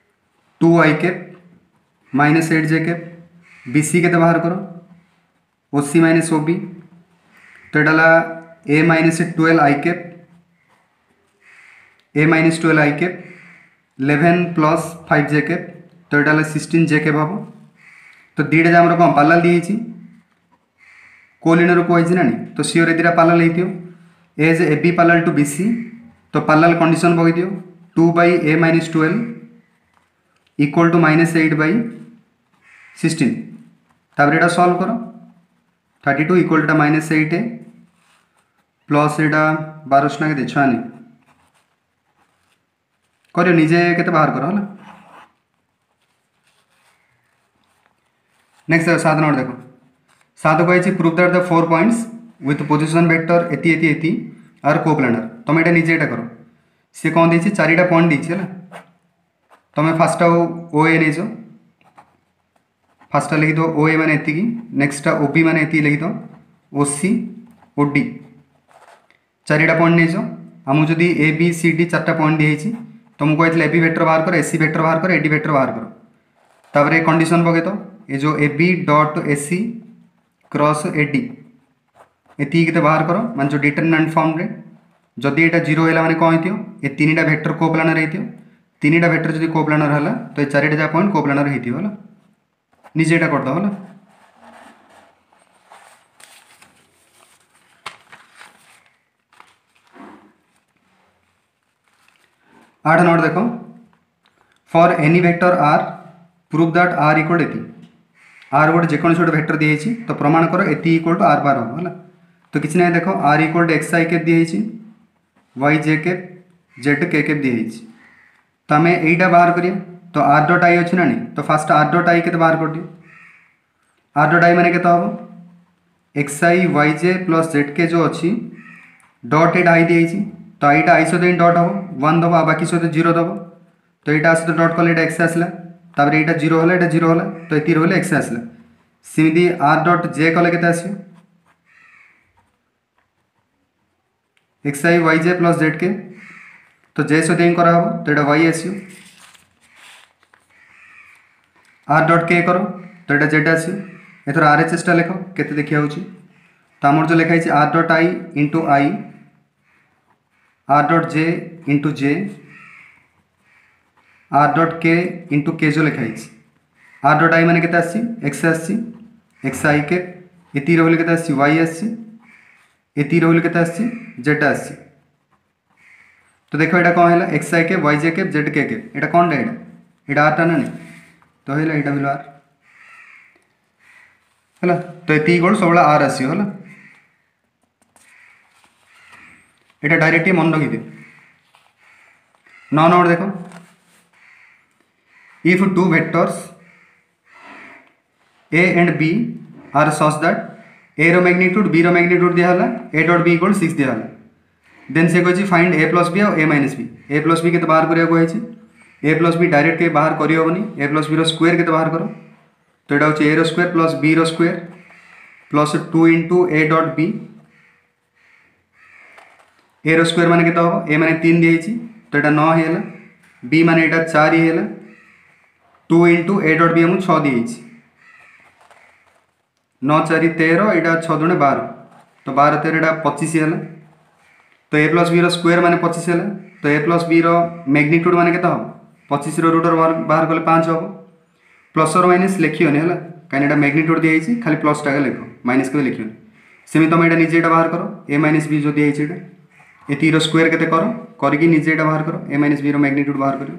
2 i cap minus 8 j cap B C के बाहर करो OC माइनस OB तो ये a minus 12 i cap a minus 12 i cap 11 plus 5 j cap तो ये 16 जे कैप हम तो दीटा जामर कौन पार्लाल दी कोलिनर कहुई ना तो सीओर दीटा पार्लाल हो as A B parallel to B C तो पार्लाल कंडीशन पकई दियो 2 by a minus 12 equal to -8 by 16 तापर यहाँ सल्व कर 32 इक्वल टू -8 प्लस यहाँ 12 के दे छुआनी कर निजे के बाहर कर नेक्स्ट 7 नंबर देखो 7 कही prove that the 4 points with position vector एति आर कोप्लानर तुम ये निजे यहाँ कर सी कौन देती 4टा पॉइंट देती है तुम फास्ट ओ ए नहीं फास्ट लिखी दो ओ ए मैंने एति नेक्स्ट ओ बी मैंने एति लिखी दो ओ सी ओ डी 4टा पॉइंट नहीं आमको जदि ए बी सी डी 4टा पॉइंट दी तुमको कहते ए बी वेक्टर बाहर कर एसी वेक्टर बाहर कर एडी वेक्टर बाहर कर तापर कंडीशन पके तो ये जो A B dot A C cross A D एति बाहर कर मान जो डिटरमिनेंट फॉर्म रे जदि यहाँ 0 है मैंने कौन हो 3टा वेक्टर कोप्लानर हो 3टा वेक्टर जब कोप्लानर है तो ये 4टा जहाँ पॉइंट कोप्लानर हो निजे यहाँ करदे है 8 नंबर देखो for any vector r prove that r equal एति आर गोटे जेकोसी गोटे वेक्टर दी तो प्रमाण कर एति इक्वल टू आर बार हम है तो किसी ना देखो r equal to x i cap दी y j cap z k cap दी तो आम यहीटा बाहर करिए तो आर डॉट आई अच्छी ना नहीं तो फास्ट आर डॉट आई के बाहर कर दियो आर डॉट आई मैंने के हम x i y j plus z k जो अच्छी डॉट एट आई दी तो आईटा आई सहित डॉट हम 1 दब बाकी सहित 0 दब तो यहाँ सहित डॉट कले एक्स आसला तापर यहाँ 0 है यहाँ 0 है तो ये रही एक्स आसला सेमती आर डॉट जे कले के x i y j plus z k तो जे सहित करा तो यहाँ वाई आसो आर डॉट के कर तो यहाँ जेड आसो एथर आर एच एस टा लेख के देखा तो आमर जो लिखाई r dot I into i r dot J into j r dot के इंटू के जो लिखाई आर डॉट आई मैंने के एक्स आसी एक्स आई के ये रही के वाई आसी ये रही के जेड आसी तो देखो यहाँ कौन है एक्स आई के वाई जे के जेड के यहाँ कौन टा यहाँ आर टा ना नहीं तो है यहाँ भी आर है तो ये गोल सब आर आसो है এটা ডাইরেক্টলি मन रखी दियो 9 नंबर देखो if two vectors A and B are such that A row magnitude B row magnitude दिया ए डॉट बी इक्वल 6 दिया देन से कही फाइंड ए प्लस बी और A minus B A plus B के बाहर करिया कही ए प्लस बी डायरेक्ट के बाहर करहबनी ए प्लस बी रो स्क्वायर के बाहर करो तो यहाँ हूँ ए रो स्क्वायर प्लस बी रो square plus 2 into A dot B A रो स्क्वायर माने हम ए माने 3 दी तो यहाँ 9 है बी माने यहाँ 4 है 2 इंटू ए डॉट बी हम 6 दी 9 4 13 यहाँ 6 दूने 12 तो 12 13 यहाँ 25 है तो ए प्लस बी रो स्क्वायर माने 25 है तो A plus B row magnitude माने हम 25 रो रूट बाहर कले 5 हम प्लस और माइनस लिखियोनि है कहीं मैग्नीट्यूड दी खाली प्लस टाक लिख माइनस के लिखियोनि सेमती तुम यहाँ निजे बाहर कर ए माइनस बी जो दी ये रो स्क्वायर के करके निजे यहाँ बाहर करो A minus B row magnitude बाहर करो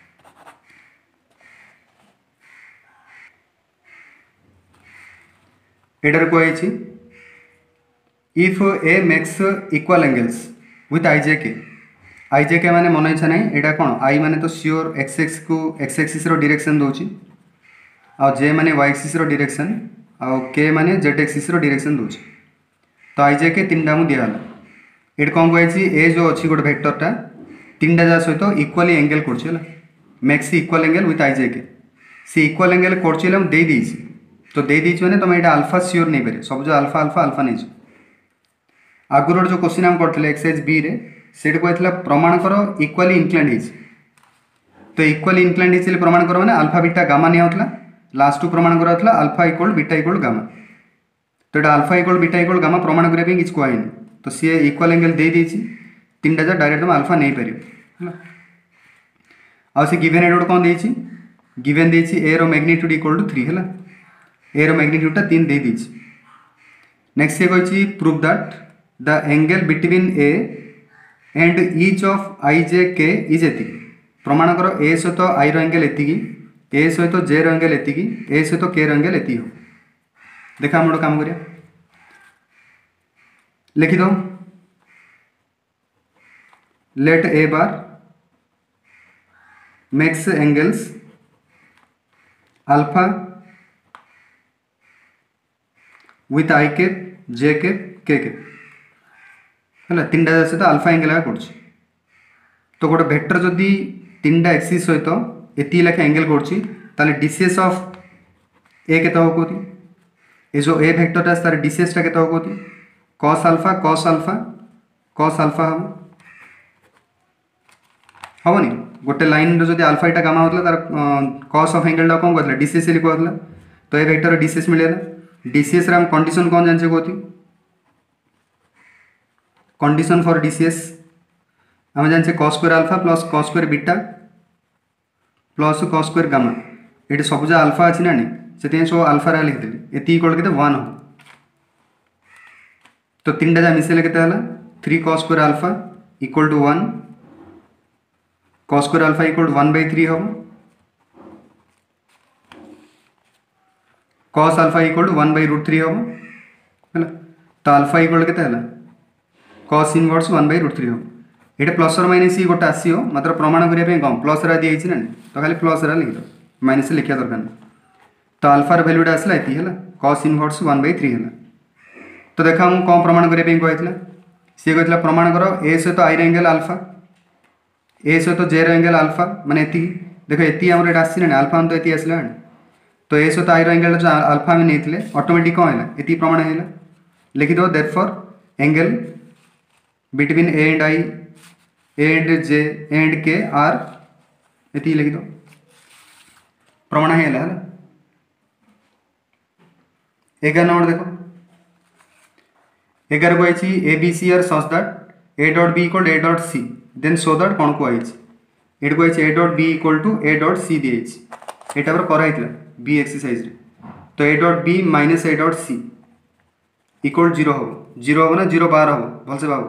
एटार कही if A makes equal angles with i j k माने मन इच्छा ना यहाँ कौन आई माने तो सियोर एक्स एक्स को एक्स एक्सिस रो डायरेक्शन दूसरी आ जे माने वाई एक्सिस रो डायरेक्शन आ के माने जेड एक्सिस रो डायरेक्शन दूसरी तो आई जे के 3टा मुझे दिया ये कौन कही ए जो अच्छी गोटे वेक्टरटा 3टा जहाँ सहित इक्वाली एंगल कर makes equal angle with i j k सी इक्वल एंगल कर तो दे मैंने तुम यहाँ आल्फा सियोर नहीं पारे सब जो आल्फा आल्फा आल्फा नहीं आगुर जो क्वेश्चन आम करते एक्सरसाइज बी रे से कहता प्रमाण कर इक्वाली इनक्लाइंड तो इक्वाली इनक्लाइंड हो प्रमाण कर मैंने आल्फा बीटा गामा निया लास्ट प्रमाण कराला alpha equal beta equal gamma तो ये alpha equal beta equal gamma प्रमाण करने किसी कहनी तो सी इक्वाल एंगल दे देती तीन टा डायरेक्ट तुम अल्फा नहीं पार है आ सी गिवेन एड कौन देती गिवेन देती A row magnitude equal to 3 है ए रो मैग्नीट्यूडटा 3 दे देती नेक्स्ट ये कही prove that the angle between A and each of i j k is एति प्रमाण कर ए सहित आई रो एंगल एति ए सहित जे रो एंगल एति ए सहित के रो एंगल एति हो देखा हम काम करिया लिखि दो let a bar makes angles alpha with i k j के है तीन टा सहित अल्फा एंगल कर तो गोटे भेक्टर जदि तीन टा एक्सिस सहित एति लेखा एंगल कर डीसीएस ऑफ ए के कौती ये जो ए भेक्टरटा तार डीसीएसटा के कौती कॉस अल्फा हम हेनी गोटे लाइन जो अल्फा इटा गामा होता तार कॉस ऑफ एंगल कौन कहला डीसीएस लिखा तो ये भेक्टर डीसीएस मिलेगा डीसीएस रे हम कंडीशन कौन जाने कहती कंडीशन फॉर डीसीएस आम जाने cos square alpha plus cos square beta plus cos square gamma ये सब जो अल्फा अच्छी ना से सब अल्फा लिखिदेली एति इक्वल के 1 हो तो तीन टा मिसेले के 3 cos square alpha equal to 1 cos square alpha equal to 1/3 हम कॉस अल्फा इक्वल टू 1/√3 हम है तो अल्फा इक्वल के कॉस इनवर्स 1/√3 हम ये प्लस और माइनस ही गोटे आसो मात्र प्रमाण करने कौन प्लस रा दिखाई ना तो खाली प्लस रा लिख दो माइनस लिखा दरकार नहीं तो अल्फार भैल्यूटा आसला ये है कॉस इनवर्स 1/3 है तो देखा मुझे कौन प्रमाण करने कहता सी कहता प्रमाण कर ए सहित आई एंगल अल्फा ए सहित जे एंगल अल्फा माने एति देखो एति आम आसी ना अल्फा तो ये आसला तो ए सहित आई एंगल जो अल्फा आम नहीं ऑटोमेटिक कौन है ये प्रमाण है लिखिद therefore angle between A and i A and j and k are ये लिखिद प्रमाण है 11 नंबर देखो 11 को आई A B C are such that A dot B equal A dot C then so that कौन को आई ये को A dot B equal to A dot C दी यहाँ पर कराई बी एक्सरसाइज तो A dot B minus A dot C equal 0 हम ना 0 बार हम भलसे भाव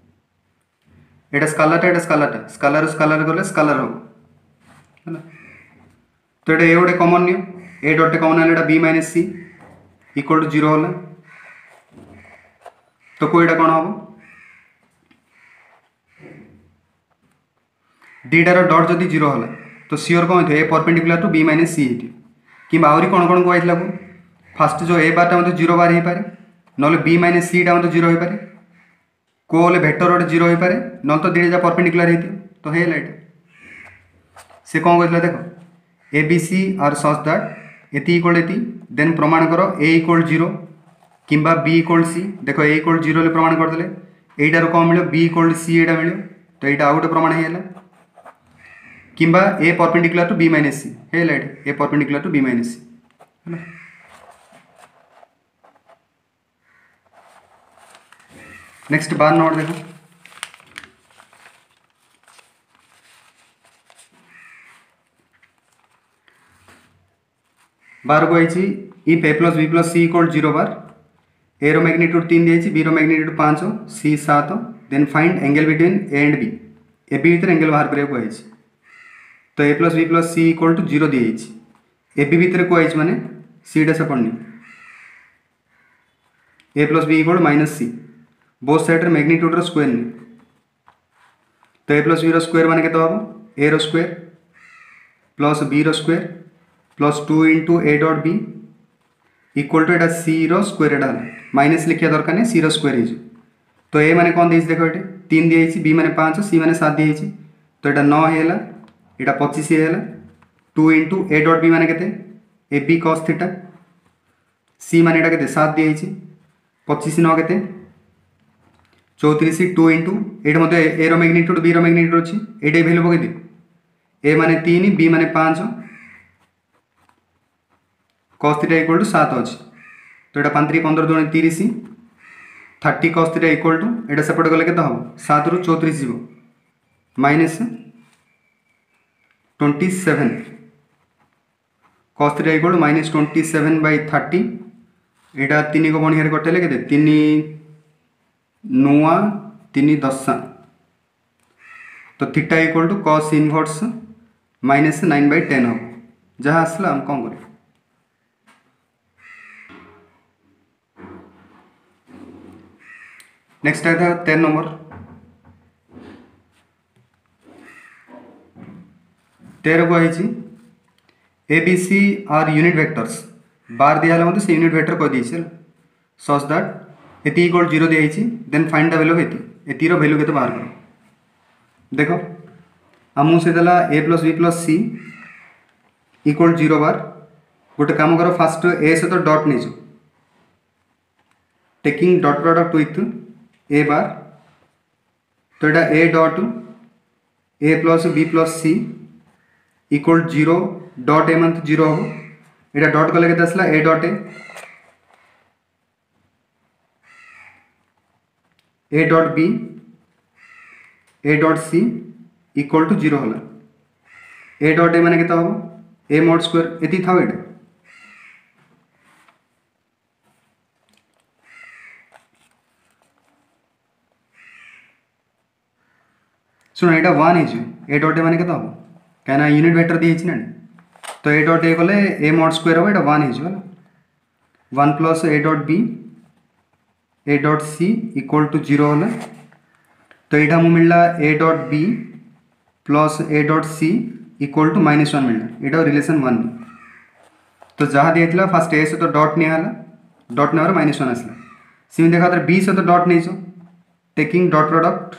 यहाँ स्कालार गले स्कालार हम है तो ये गोटे कमन नियो ए डॉट कमन है B minus C equal to 0 है तो कोईटा कौन हम दीटार डॉट जदि 0 है तो सियोर कौन हो A perpendicular to B minus C कि आहरी कौन कौन कहला फास्ट जो ए बारटा मतलब 0 बार हो पाए ना बी माइनस सी टा मतलब 0 हो पाए को भेक्टर गोटे 0 हो पाए ना तो दीटा परपेंडिकुलर हो तो है से कौन कहला देखो A B C are such that एति इक्वल एति देन प्रमाण कर ए इक्वल 0 किंबा बी इक्वल सी देखो ए इक्वल 0 ले प्रमाण करदे एटार कौन मिले बी इक्वल सी एटा मिले तो यहाँ आउ गए प्रमाण है किंबा A perpendicular to B minus C है A perpendicular to B minus C है नेक्स्ट 12 नंबर देखो बार को आई if A plus B plus C equal 0 bar A row magnitude 3 दी B row magnitude 5 C 7 then find angle between A and B A B भीतर angle बाहर करने को तो A plus B plus C equal to 0 दी ए B भीतर को माने सीटा से पढ़नी A plus B equal minus C both side magnitude रो स्क्वायर नहीं तो ए प्लस बी रो स्क्वायर माने केते हम ए रो स्क्वायर प्लस बी रो square plus 2 into A dot B equal to एटा सी रो स्क्वायर एटा माइनस लिखिया दरकार नहीं सी रो स्क्वायर हो तो ए माने कौन देखो ये 3 दी बी माने 5 सी माने 7 दी तो यहाँ 9 है यहाँ 25 है 2 इंटू ए डॉट बी माने केते A B cos theta C माने यहाँ के 7 दी 25 9 के 34 2 इंटू ये मतलब A row magnitude B row magnitude अच्छी ये भैल्यू पकई दियो ए माने 3 बी माने 5 cos थीटा इक्वल टू 7 अच्छी तो यहाँ 5 3 15 2 30 30 cos थीटा इक्वल टू एटा सेपटे गले केते हम 7 रु 34 जीव minus 27 cos theta equal to minus 27 by 30 एटा 3 को बणिया कटेले केते 3 9 3 10 तो theta equal to cos inverse minus 9 by 10 हम जहाँ आसला हम कौन करें। नेक्स्ट आता है 13 नंबर 13 को आई A B C are unit vectors bar दिया मतलब से यूनिट वेक्टर कह दी सच दैट एति इक्वल 0 दिखाई then find the value of एतिर वैल्यू के बाहर करो। देखो आमको से देला A plus B plus C equal 0 bar गोटे काम करो फास्ट ए सहित डॉट नहीं taking dot product with A bar तो यहाँ A dot A plus B plus C equal 0 dot A मंथ 0 हम यहाँ डॉट कले के आसला A dot A dot B A dot C equal to 0 होला ए डॉट ए माने केता हम ए मोड स्क्वायर एति था एटा सुन एटा 1 है ए डॉट ए माने केता हम कहना यूनिट वेक्टर दी ना तो ए डॉट ए गले ए मोड स्क्वायर हम एटा 1 है 1 plus A dot B A dot C equal to 0 होला तो यहाँ मुझे मिलला A dot B plus A dot C equal to -1 मिलला यहाँ रिलेशन 1 तो जहाँ दिया फास्ट ए सहित डॉट नहीं डॉट नहीं -1 आसला सी देखा बी सहित डॉट नहीं taking dot product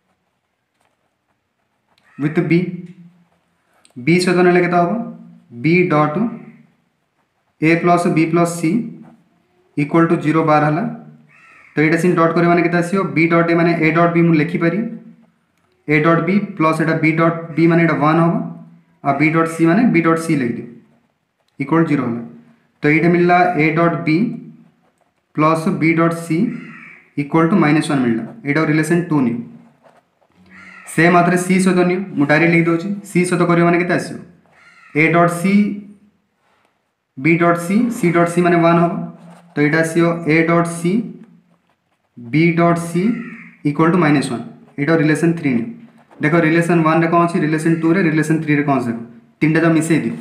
with B सहित ना के हम B dot A plus B plus C equal to 0 bar है तो यहाँ सीन डॉट कर माने आसो बी डॉट ए माने ए डॉट बी मुझे लिखिपारी ए डॉट बी प्लस एटा बी डॉट बी माने 1 हम आ बी डॉट सी माने बी डॉट सी लिख दी इक्वल 0 होला तो ये मिलला A dot B plus B dot C equal to -1 मिलला यहाँ रिलेशन 2 नहीं से मात्र सी सहित नहीं मुझे डायरेक्ट लिख दूसरी सी सहित कर माने आसो A dot C B dot C dot C माने 1 हम तो यहाँ आसो A dot C B dot C equal to -1 यहाँ रिलेशन 3 नहीं देखो रिलेशन 1 रे कौन अच्छी रिलेशन 2 रे रिलेशन 3 रे कौन से तीन जो मिसई दियो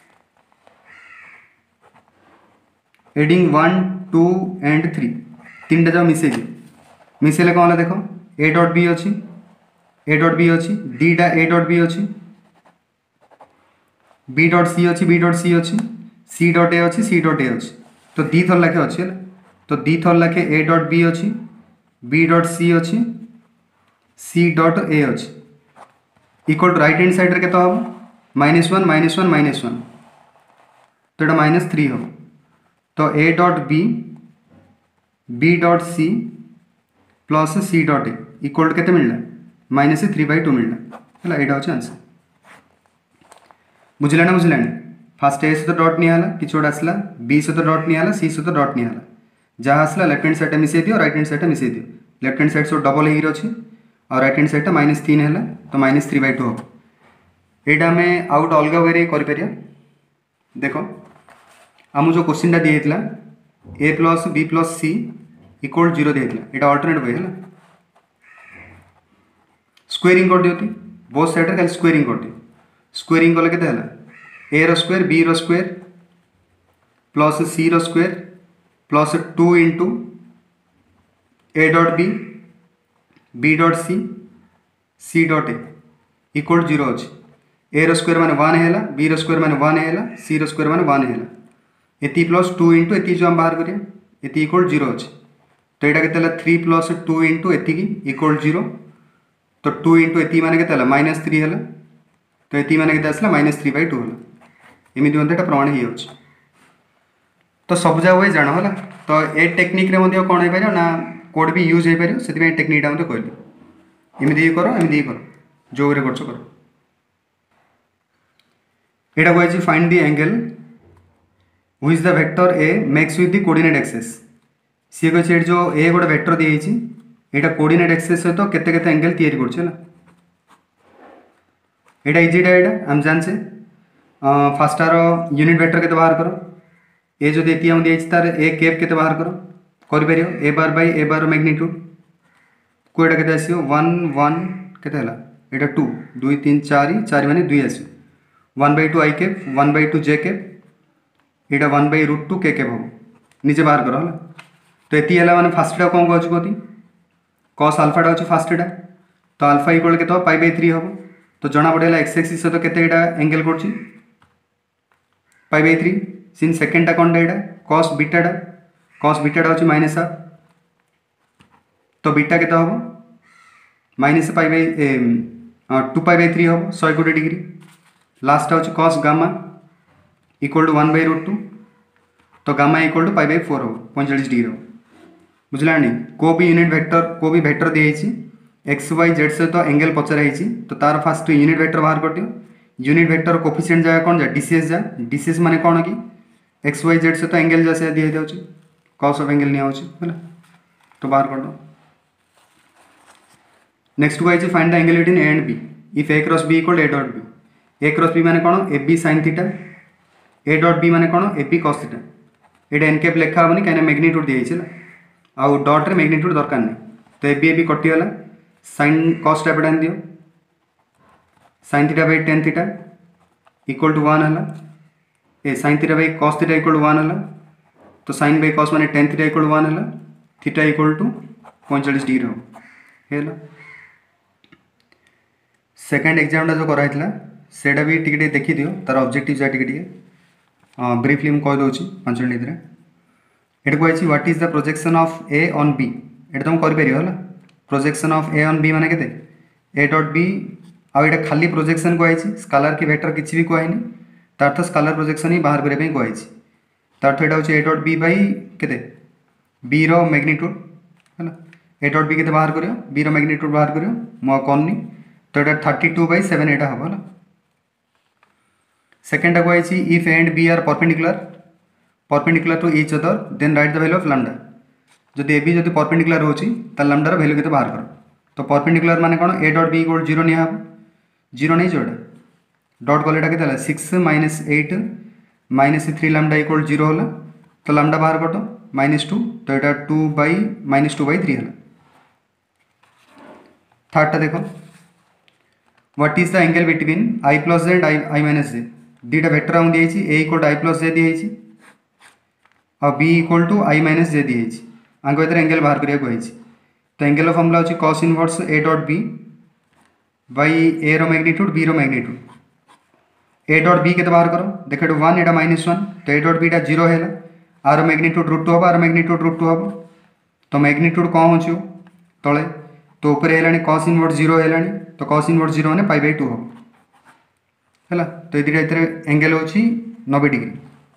एडिंग 1 2 एंड 3 तीन जो मिसई दियो मिसेले कौन है देखो ए डॉट बी अच्छी ए डॉट बी अच्छी दीटा ए डॉट बी अच्छी बी डॉट सी अच्छी बी डॉट सी अच्छी सी डॉट ए अच्छी सी डॉट ए अच्छी तो दी थर लाखे अच्छी है तो दी थर लाखे ए डॉट बी अच्छी बी डॉट सी अच्छी सी डॉट ए अच्छी equal to right hand side रे केता हम -1 -1 -1 तो ये -3 हम तो A dot B dot C plus C dot A equal to केते मिलला -3/2 मिलला हला एटा होछ आंसर बुझला ना बुझला फास्ट ए सहित डॉट नहीं आला किछ गोटे आसला बी सहित डॉट नहीं आला सी सहित डॉट नहीं आला जहाँ आसला लेफ्ट हैंड साइड मिसई दियो राइट हैंड साइड मिसई दियो लेफ्ट हैंड साइड सब डबल हो अच्छी और राइट हैंड साइड -3 है तो -3/2 हम यहाँ आम आउट अलग वे कर देखो आम जो क्वेश्चन दिया A plus B plus C equal 0 दिया यहाँ अल्टरनेट वे है स्क्वेयरिंग कर दियो बोथ साइड खाली स्क्वेयरिंग कर दियो स्क्वेयरिंग कले के ए रो स्क्वेयर बी रो स्क्वेयर प्लस सी रो square plus 2 into A dot B dot C dot A equal 0 अच्छी ए रो स्क्वेयर माने 1 है बी रो स्क्वेयर माने 1 है सी रो स्क्वेयर माने 1 है एति प्लस 2 इंटू एति जो हम बाहर करिए एति इक्वल 0 अच्छी तो यहाँ के 3 प्लस 2 इंटू एति इक्वल 0 तो 2 इंटू एति माने के -3 है तो एति माने के आसला -3/2 है एमती मत प्रमाण हो तो सब जा वे जान है तो ए टेक्निक रे मध्य कौन हो पार ना कोड भी यूज हो पार से टेक्निकटा मत कहली एमती कर जो वे कर यहाँ कह find the angle who is the vector A makes with the coordinate axes सी कहे जो ए गोटे वेक्टर दी यहाँ कोऑर्डिनेट एक्सेस सहित केते केते एंगल तैयारी करछे ना एटा इजीटा एटा हम जानसे फास्ट आर यूनिट वेक्टर केते बाहर करो ए जो एति हम दिए तार ए कैप केते बाहर करो कर परियो ए बार बाय ए बार मैग्नीट्यूड को एटा केते आसीयो 1 1 केते हला एटा 2 2 3 4 4 माने 2 आसीयो 1/2 आई कैप 1/2 जे कैप एटा 1/√2 के कैप हो नीचे बाहर करो हला तो एति हला माने फास्ट टा कोन कहछु कोती cos अल्फा टा होछु फास्ट टा तो अल्फा इक्वल केते π/3 हो तो जना पड़ेला x एक्सिस सहित केते एटा एंगल करछि π/3 सिन सेकंड टा कोन एटा cos बीटा टा होछि -1/2 तो बीटा केते हो -2π/3 हो 120 डिग्री लास्ट होछि cos गामा इक्वल टू 1/√2 तो गामा इक्वल टू π/4 हो 45 डिग्री हो बुझला नहीं को भी यूनिट वेक्टर को भी वेक्टर दिए एक्स वाई जेड सहित एंगल पचरा तो तार फास्ट यूनिट वेक्टर बाहर कर दियो यूनिट वेक्टर कोफिशिएंट जाए कौन जा डीसीएस माने कौन कि एक्स वाई जेड सहित एंगल जा से दिए जाउची कॉस ऑफ एंगल निया होची होला तो बाहर कर दो नेक्स्ट को आइछि find the angle between A and B if A cross B equal A dot B A cross B माने कौन A B sin theta A dot B माने कौन ए बी cos थीटा एटा एन कैप लिखा होबनी काने magnitude दिए छिला आउ डॉट रे मैग्नीट्यूड दरकार नहीं तो ए बी कटि गला sin cos टा पडान दियो sin theta by tan theta equal to 1 हला ए sin theta by cos theta equal to 1 हला तो sin बाय cos माने tan थीटा इक्वल टू 1 हला थीटा इक्वल टू 45 डिग्री हो हेला सेकंड एग्जाम जो कराइतला सेटा भी टिके देखि दियो तार ऑब्जेक्टिव जा टिके ब्रीफली हम कह दोछि 5 मिनिट रे एटा कहछि what is the projection of A on B एटा तुम कर परियो हला projection of A on B माने केते ए डॉट बी आ एटा खाली प्रोजेक्शन कहछि स्केलर की वेक्टर किछि भी कहैनी तार अर्थ स्केलर प्रोजेक्शन ही बाहर करे पे कहछि तार अर्थ एटा होछि ए डॉट बी बाय केते बी रो मैग्नीट्यूड हला ए डॉट बी केते बाहर करियो बी रो मैग्नीट्यूड बाहर करियो म कोननी तो एटा 32/7 एटा हबो हला सेकंड कहछि if A and B are perpendicular to each other then write the value of lambda जदि ए बी जदि परपेंडिकुलर होछि त लैम्डा रो वैल्यू केते बाहर करो तो परपेंडिकुलर माने कोन ए डॉट बी इक्वल 0 निया हबो 0 नहीं जोड़ा डॉट कोलेटा केते हला 6 - 8 - 3 लैम्डा इक्वल 0 होला तो लैम्डा बाहर कटो -2 तो एटा 2/-2/3 हला थर्ड टा देखो what is the angle between i plus z and i minus z दीटा वेक्टर हम दिए छी a equal to i plus z दिए छी और b equal to i minus z दिए छी आंको एतर एंगल बाहर करिया कहै छी तो एंगल फॉर्मूला होची cos inverse a dot b by a रो मैग्नीट्यूड b रो मैग्नीट्यूड a डॉट b केते बाहर करो देखो 1 एटा -1 तो a डॉट b टा 0 हैला आर मैग्नीट्यूड √2 होबा आर मैग्नीट्यूड √2 होबा तो मैग्नीट्यूड कोन होची तळे तो ऊपर हेलानी cos इनवर्स 0 हेलानी तो cos इनवर्स 0 माने π/2 हो हैला तो एदिरा एतरे एंगल होची 90 डिग्री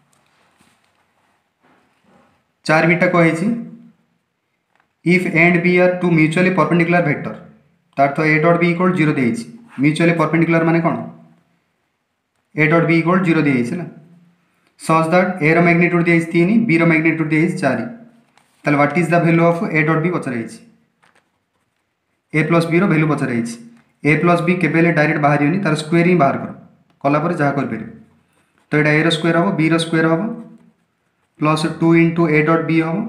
4 बीटा कहै छी if A and B are two mutually perpendicular vector तार तो ए डॉट बी इक्वल 0 देई छी म्यूचुअली परपेंडिकुलर माने कोन ए डॉट बी इक्वल 0 देई छी ना सच दैट ए रो मैग्नीट्यूड देई छी 3 बी रो मैग्नीट्यूड देई छी 4 तले what is the value of A dot B पचराई छी ए प्लस बी रो वैल्यू पचराई छी ए प्लस बी केबेले डायरेक्ट बाहर योनी तार स्क्वायर ही बाहर करो कला पर जहा कर पेरे तो एटा ए रो स्क्वायर हो बी रो स्क्वायर हो प्लस 2 * a डॉट बी हो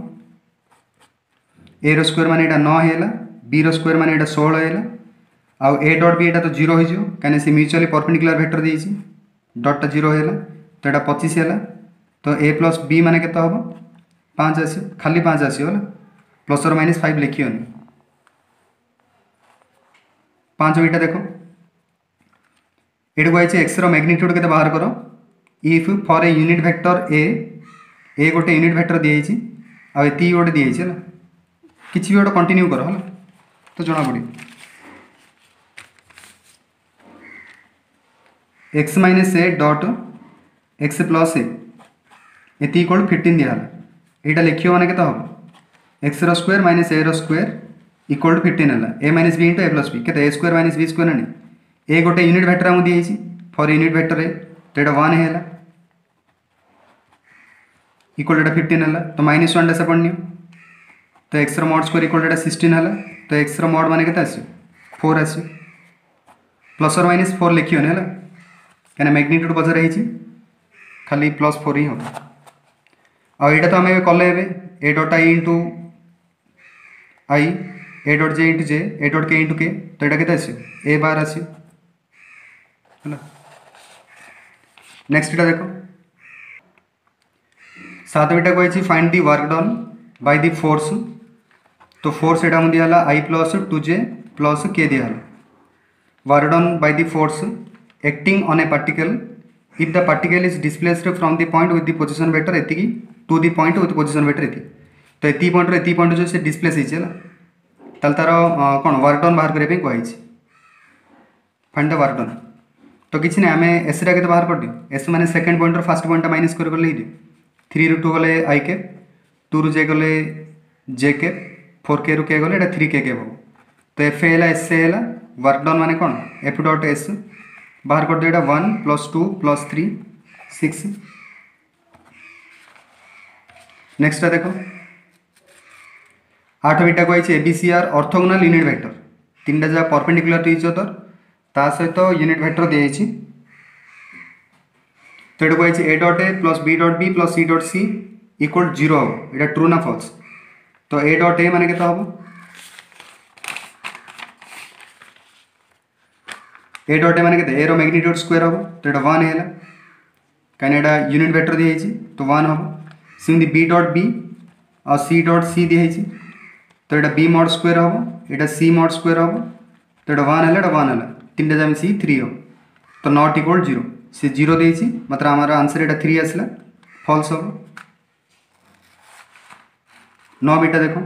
ए रो स्क्वायर माने एटा 9 हेला बी रो स्क्वायर माने एटा 16 हेला आ ए डॉट बी एटा तो 0 हो जियो काने से म्यूचुअली परपेंडिकुलर वेक्टर देई छी डॉट टा 0 हेला तो एटा 25 हेला तो a प्लस b माने केता हो 5 आसी खाली 5 आसी होला प्लस और माइनस 5 लिखियोनी 5 बीटा देखो एटा कहै छै x रो मैग्नीट्यूड केते बाहर करो if for a unit vector A गोटे यूनिट वेक्टर दिए छी आ एती गोटे दिए छी ना किछि भी गोटे कंटिन्यू करो हला तो जणा पड़ी x minus a dot x plus a एती इक्वल 15 दिया हला एटा लिखियो माने केता हो x रो स्क्वायर माइनस a रो स्क्वायर इक्वल टू 15 हला a minus b * a plus b केते a square minus b square नहीं ए गोटे यूनिट वेक्टर हम दिए छी फॉर यूनिट वेक्टर ए तो एटा 1 हेला इक्वल एटा 15 है तो माइनस 1 से पढ़नी तो एक्स मॉड स्क्वायर इक्वल एटा 16 है तो एक्स मॉड माने केते आसी 4 आसी प्लस और माइनस 4 लिखियोनी है कहीं मैग्नीट्यूड पचार है खाली +4 ही हम आईटा तो आम कले A dot I into I A dot J into J A dot के इंटू के तो यहाँ के ए बार आस नेक्स्ट इटा देखो 7 बिटा कही find the work done by the force तो फोर्स एटा दिहला I plus 2j plus K दिहला work done by the force acting on a particle if the particle is displaced from the point with the position vector एति to the point with position vector एति तो एति point जो से displace है ताल तार कौन वर्क डन बाहर करने कही फाइंड द वर्क डन तो किसी ना आम एस टा के बाहर कर दियो एस माने second point first point minus कर दियो 3 रू 2 गले आई कैप 2 रू जे गले जे कैप 4 के रू के गले 3 के कैप हम तो एफ है एस है वर्क डन माने कौन एफ डॉट एस बाहर कर दियो 1 + 2 + 3 6 नेक्स्ट देखो 8 बिटा कही एबीसीआर ऑर्थोगोनल यूनिट वेक्टर 3टा जगह परपेंडिकुलर टू इच अदर ता सहित यूनिट वेक्टर दी तो ये कही A dot A plus B dot B plus C dot C equal 0 हम यहाँ ट्रू ना फॉल्स तो ए डॉट ए माने केते हम ए डॉट ए माने केते ए रो मैग्नीट्यूड स्क्वायर हम तो ये 1 है कहीं यहाँ यूनिट वेक्टर दी तो 1 हम सिमती बी डॉट बी और सी डॉट सी दी तो यहाँ बी मॉड स्क्वायर हम यहाँ सी मॉड स्क्वायर हम तो यहाँ 1 है 1 है 3टा जमी सी 3 हम तो नॉट इक्वल 0 से 0 देती मतलब आमार आंसर यहाँ 3 आसला फॉल्स हम 9 बिटा देखो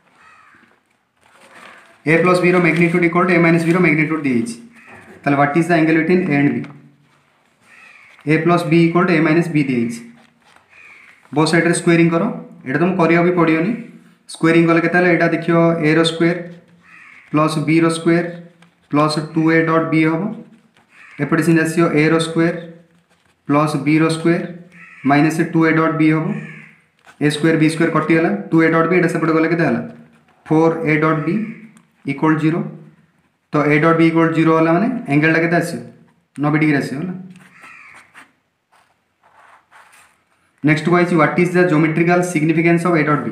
A plus B row magnitude equal to A minus B row magnitude दी ताले what is the angle between A and B A plus B equal to A minus B दी बोथ साइड स्क्वेयरिंग करो ये तुम करिया भी पड़ोनी squaring कले केते यहाँ देखियो ए रो स्क्वेयर प्लस बी रो square plus 2a dot B हम एपटे सीन आसो ए रो स्क्वेयर प्लस बी रो square minus 2a dot B हम ए स्क्वेयर बी स्क्वेयर कटिगला 2a डॉट बी ये सेपटे गले के 4a डॉट बी इक्वल 0 तो a डॉट बी इक्वल 0 है माने एंगल टा के 90 डिग्री आसो नेक्स्ट कही what is the geometrical significance of A dot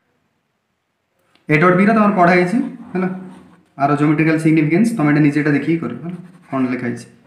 B तुम पढ़ाई है आर ज्योमेट्रिकल सिग्निफिकेंस तुम निजेटा देखिए कर कौन लिखाई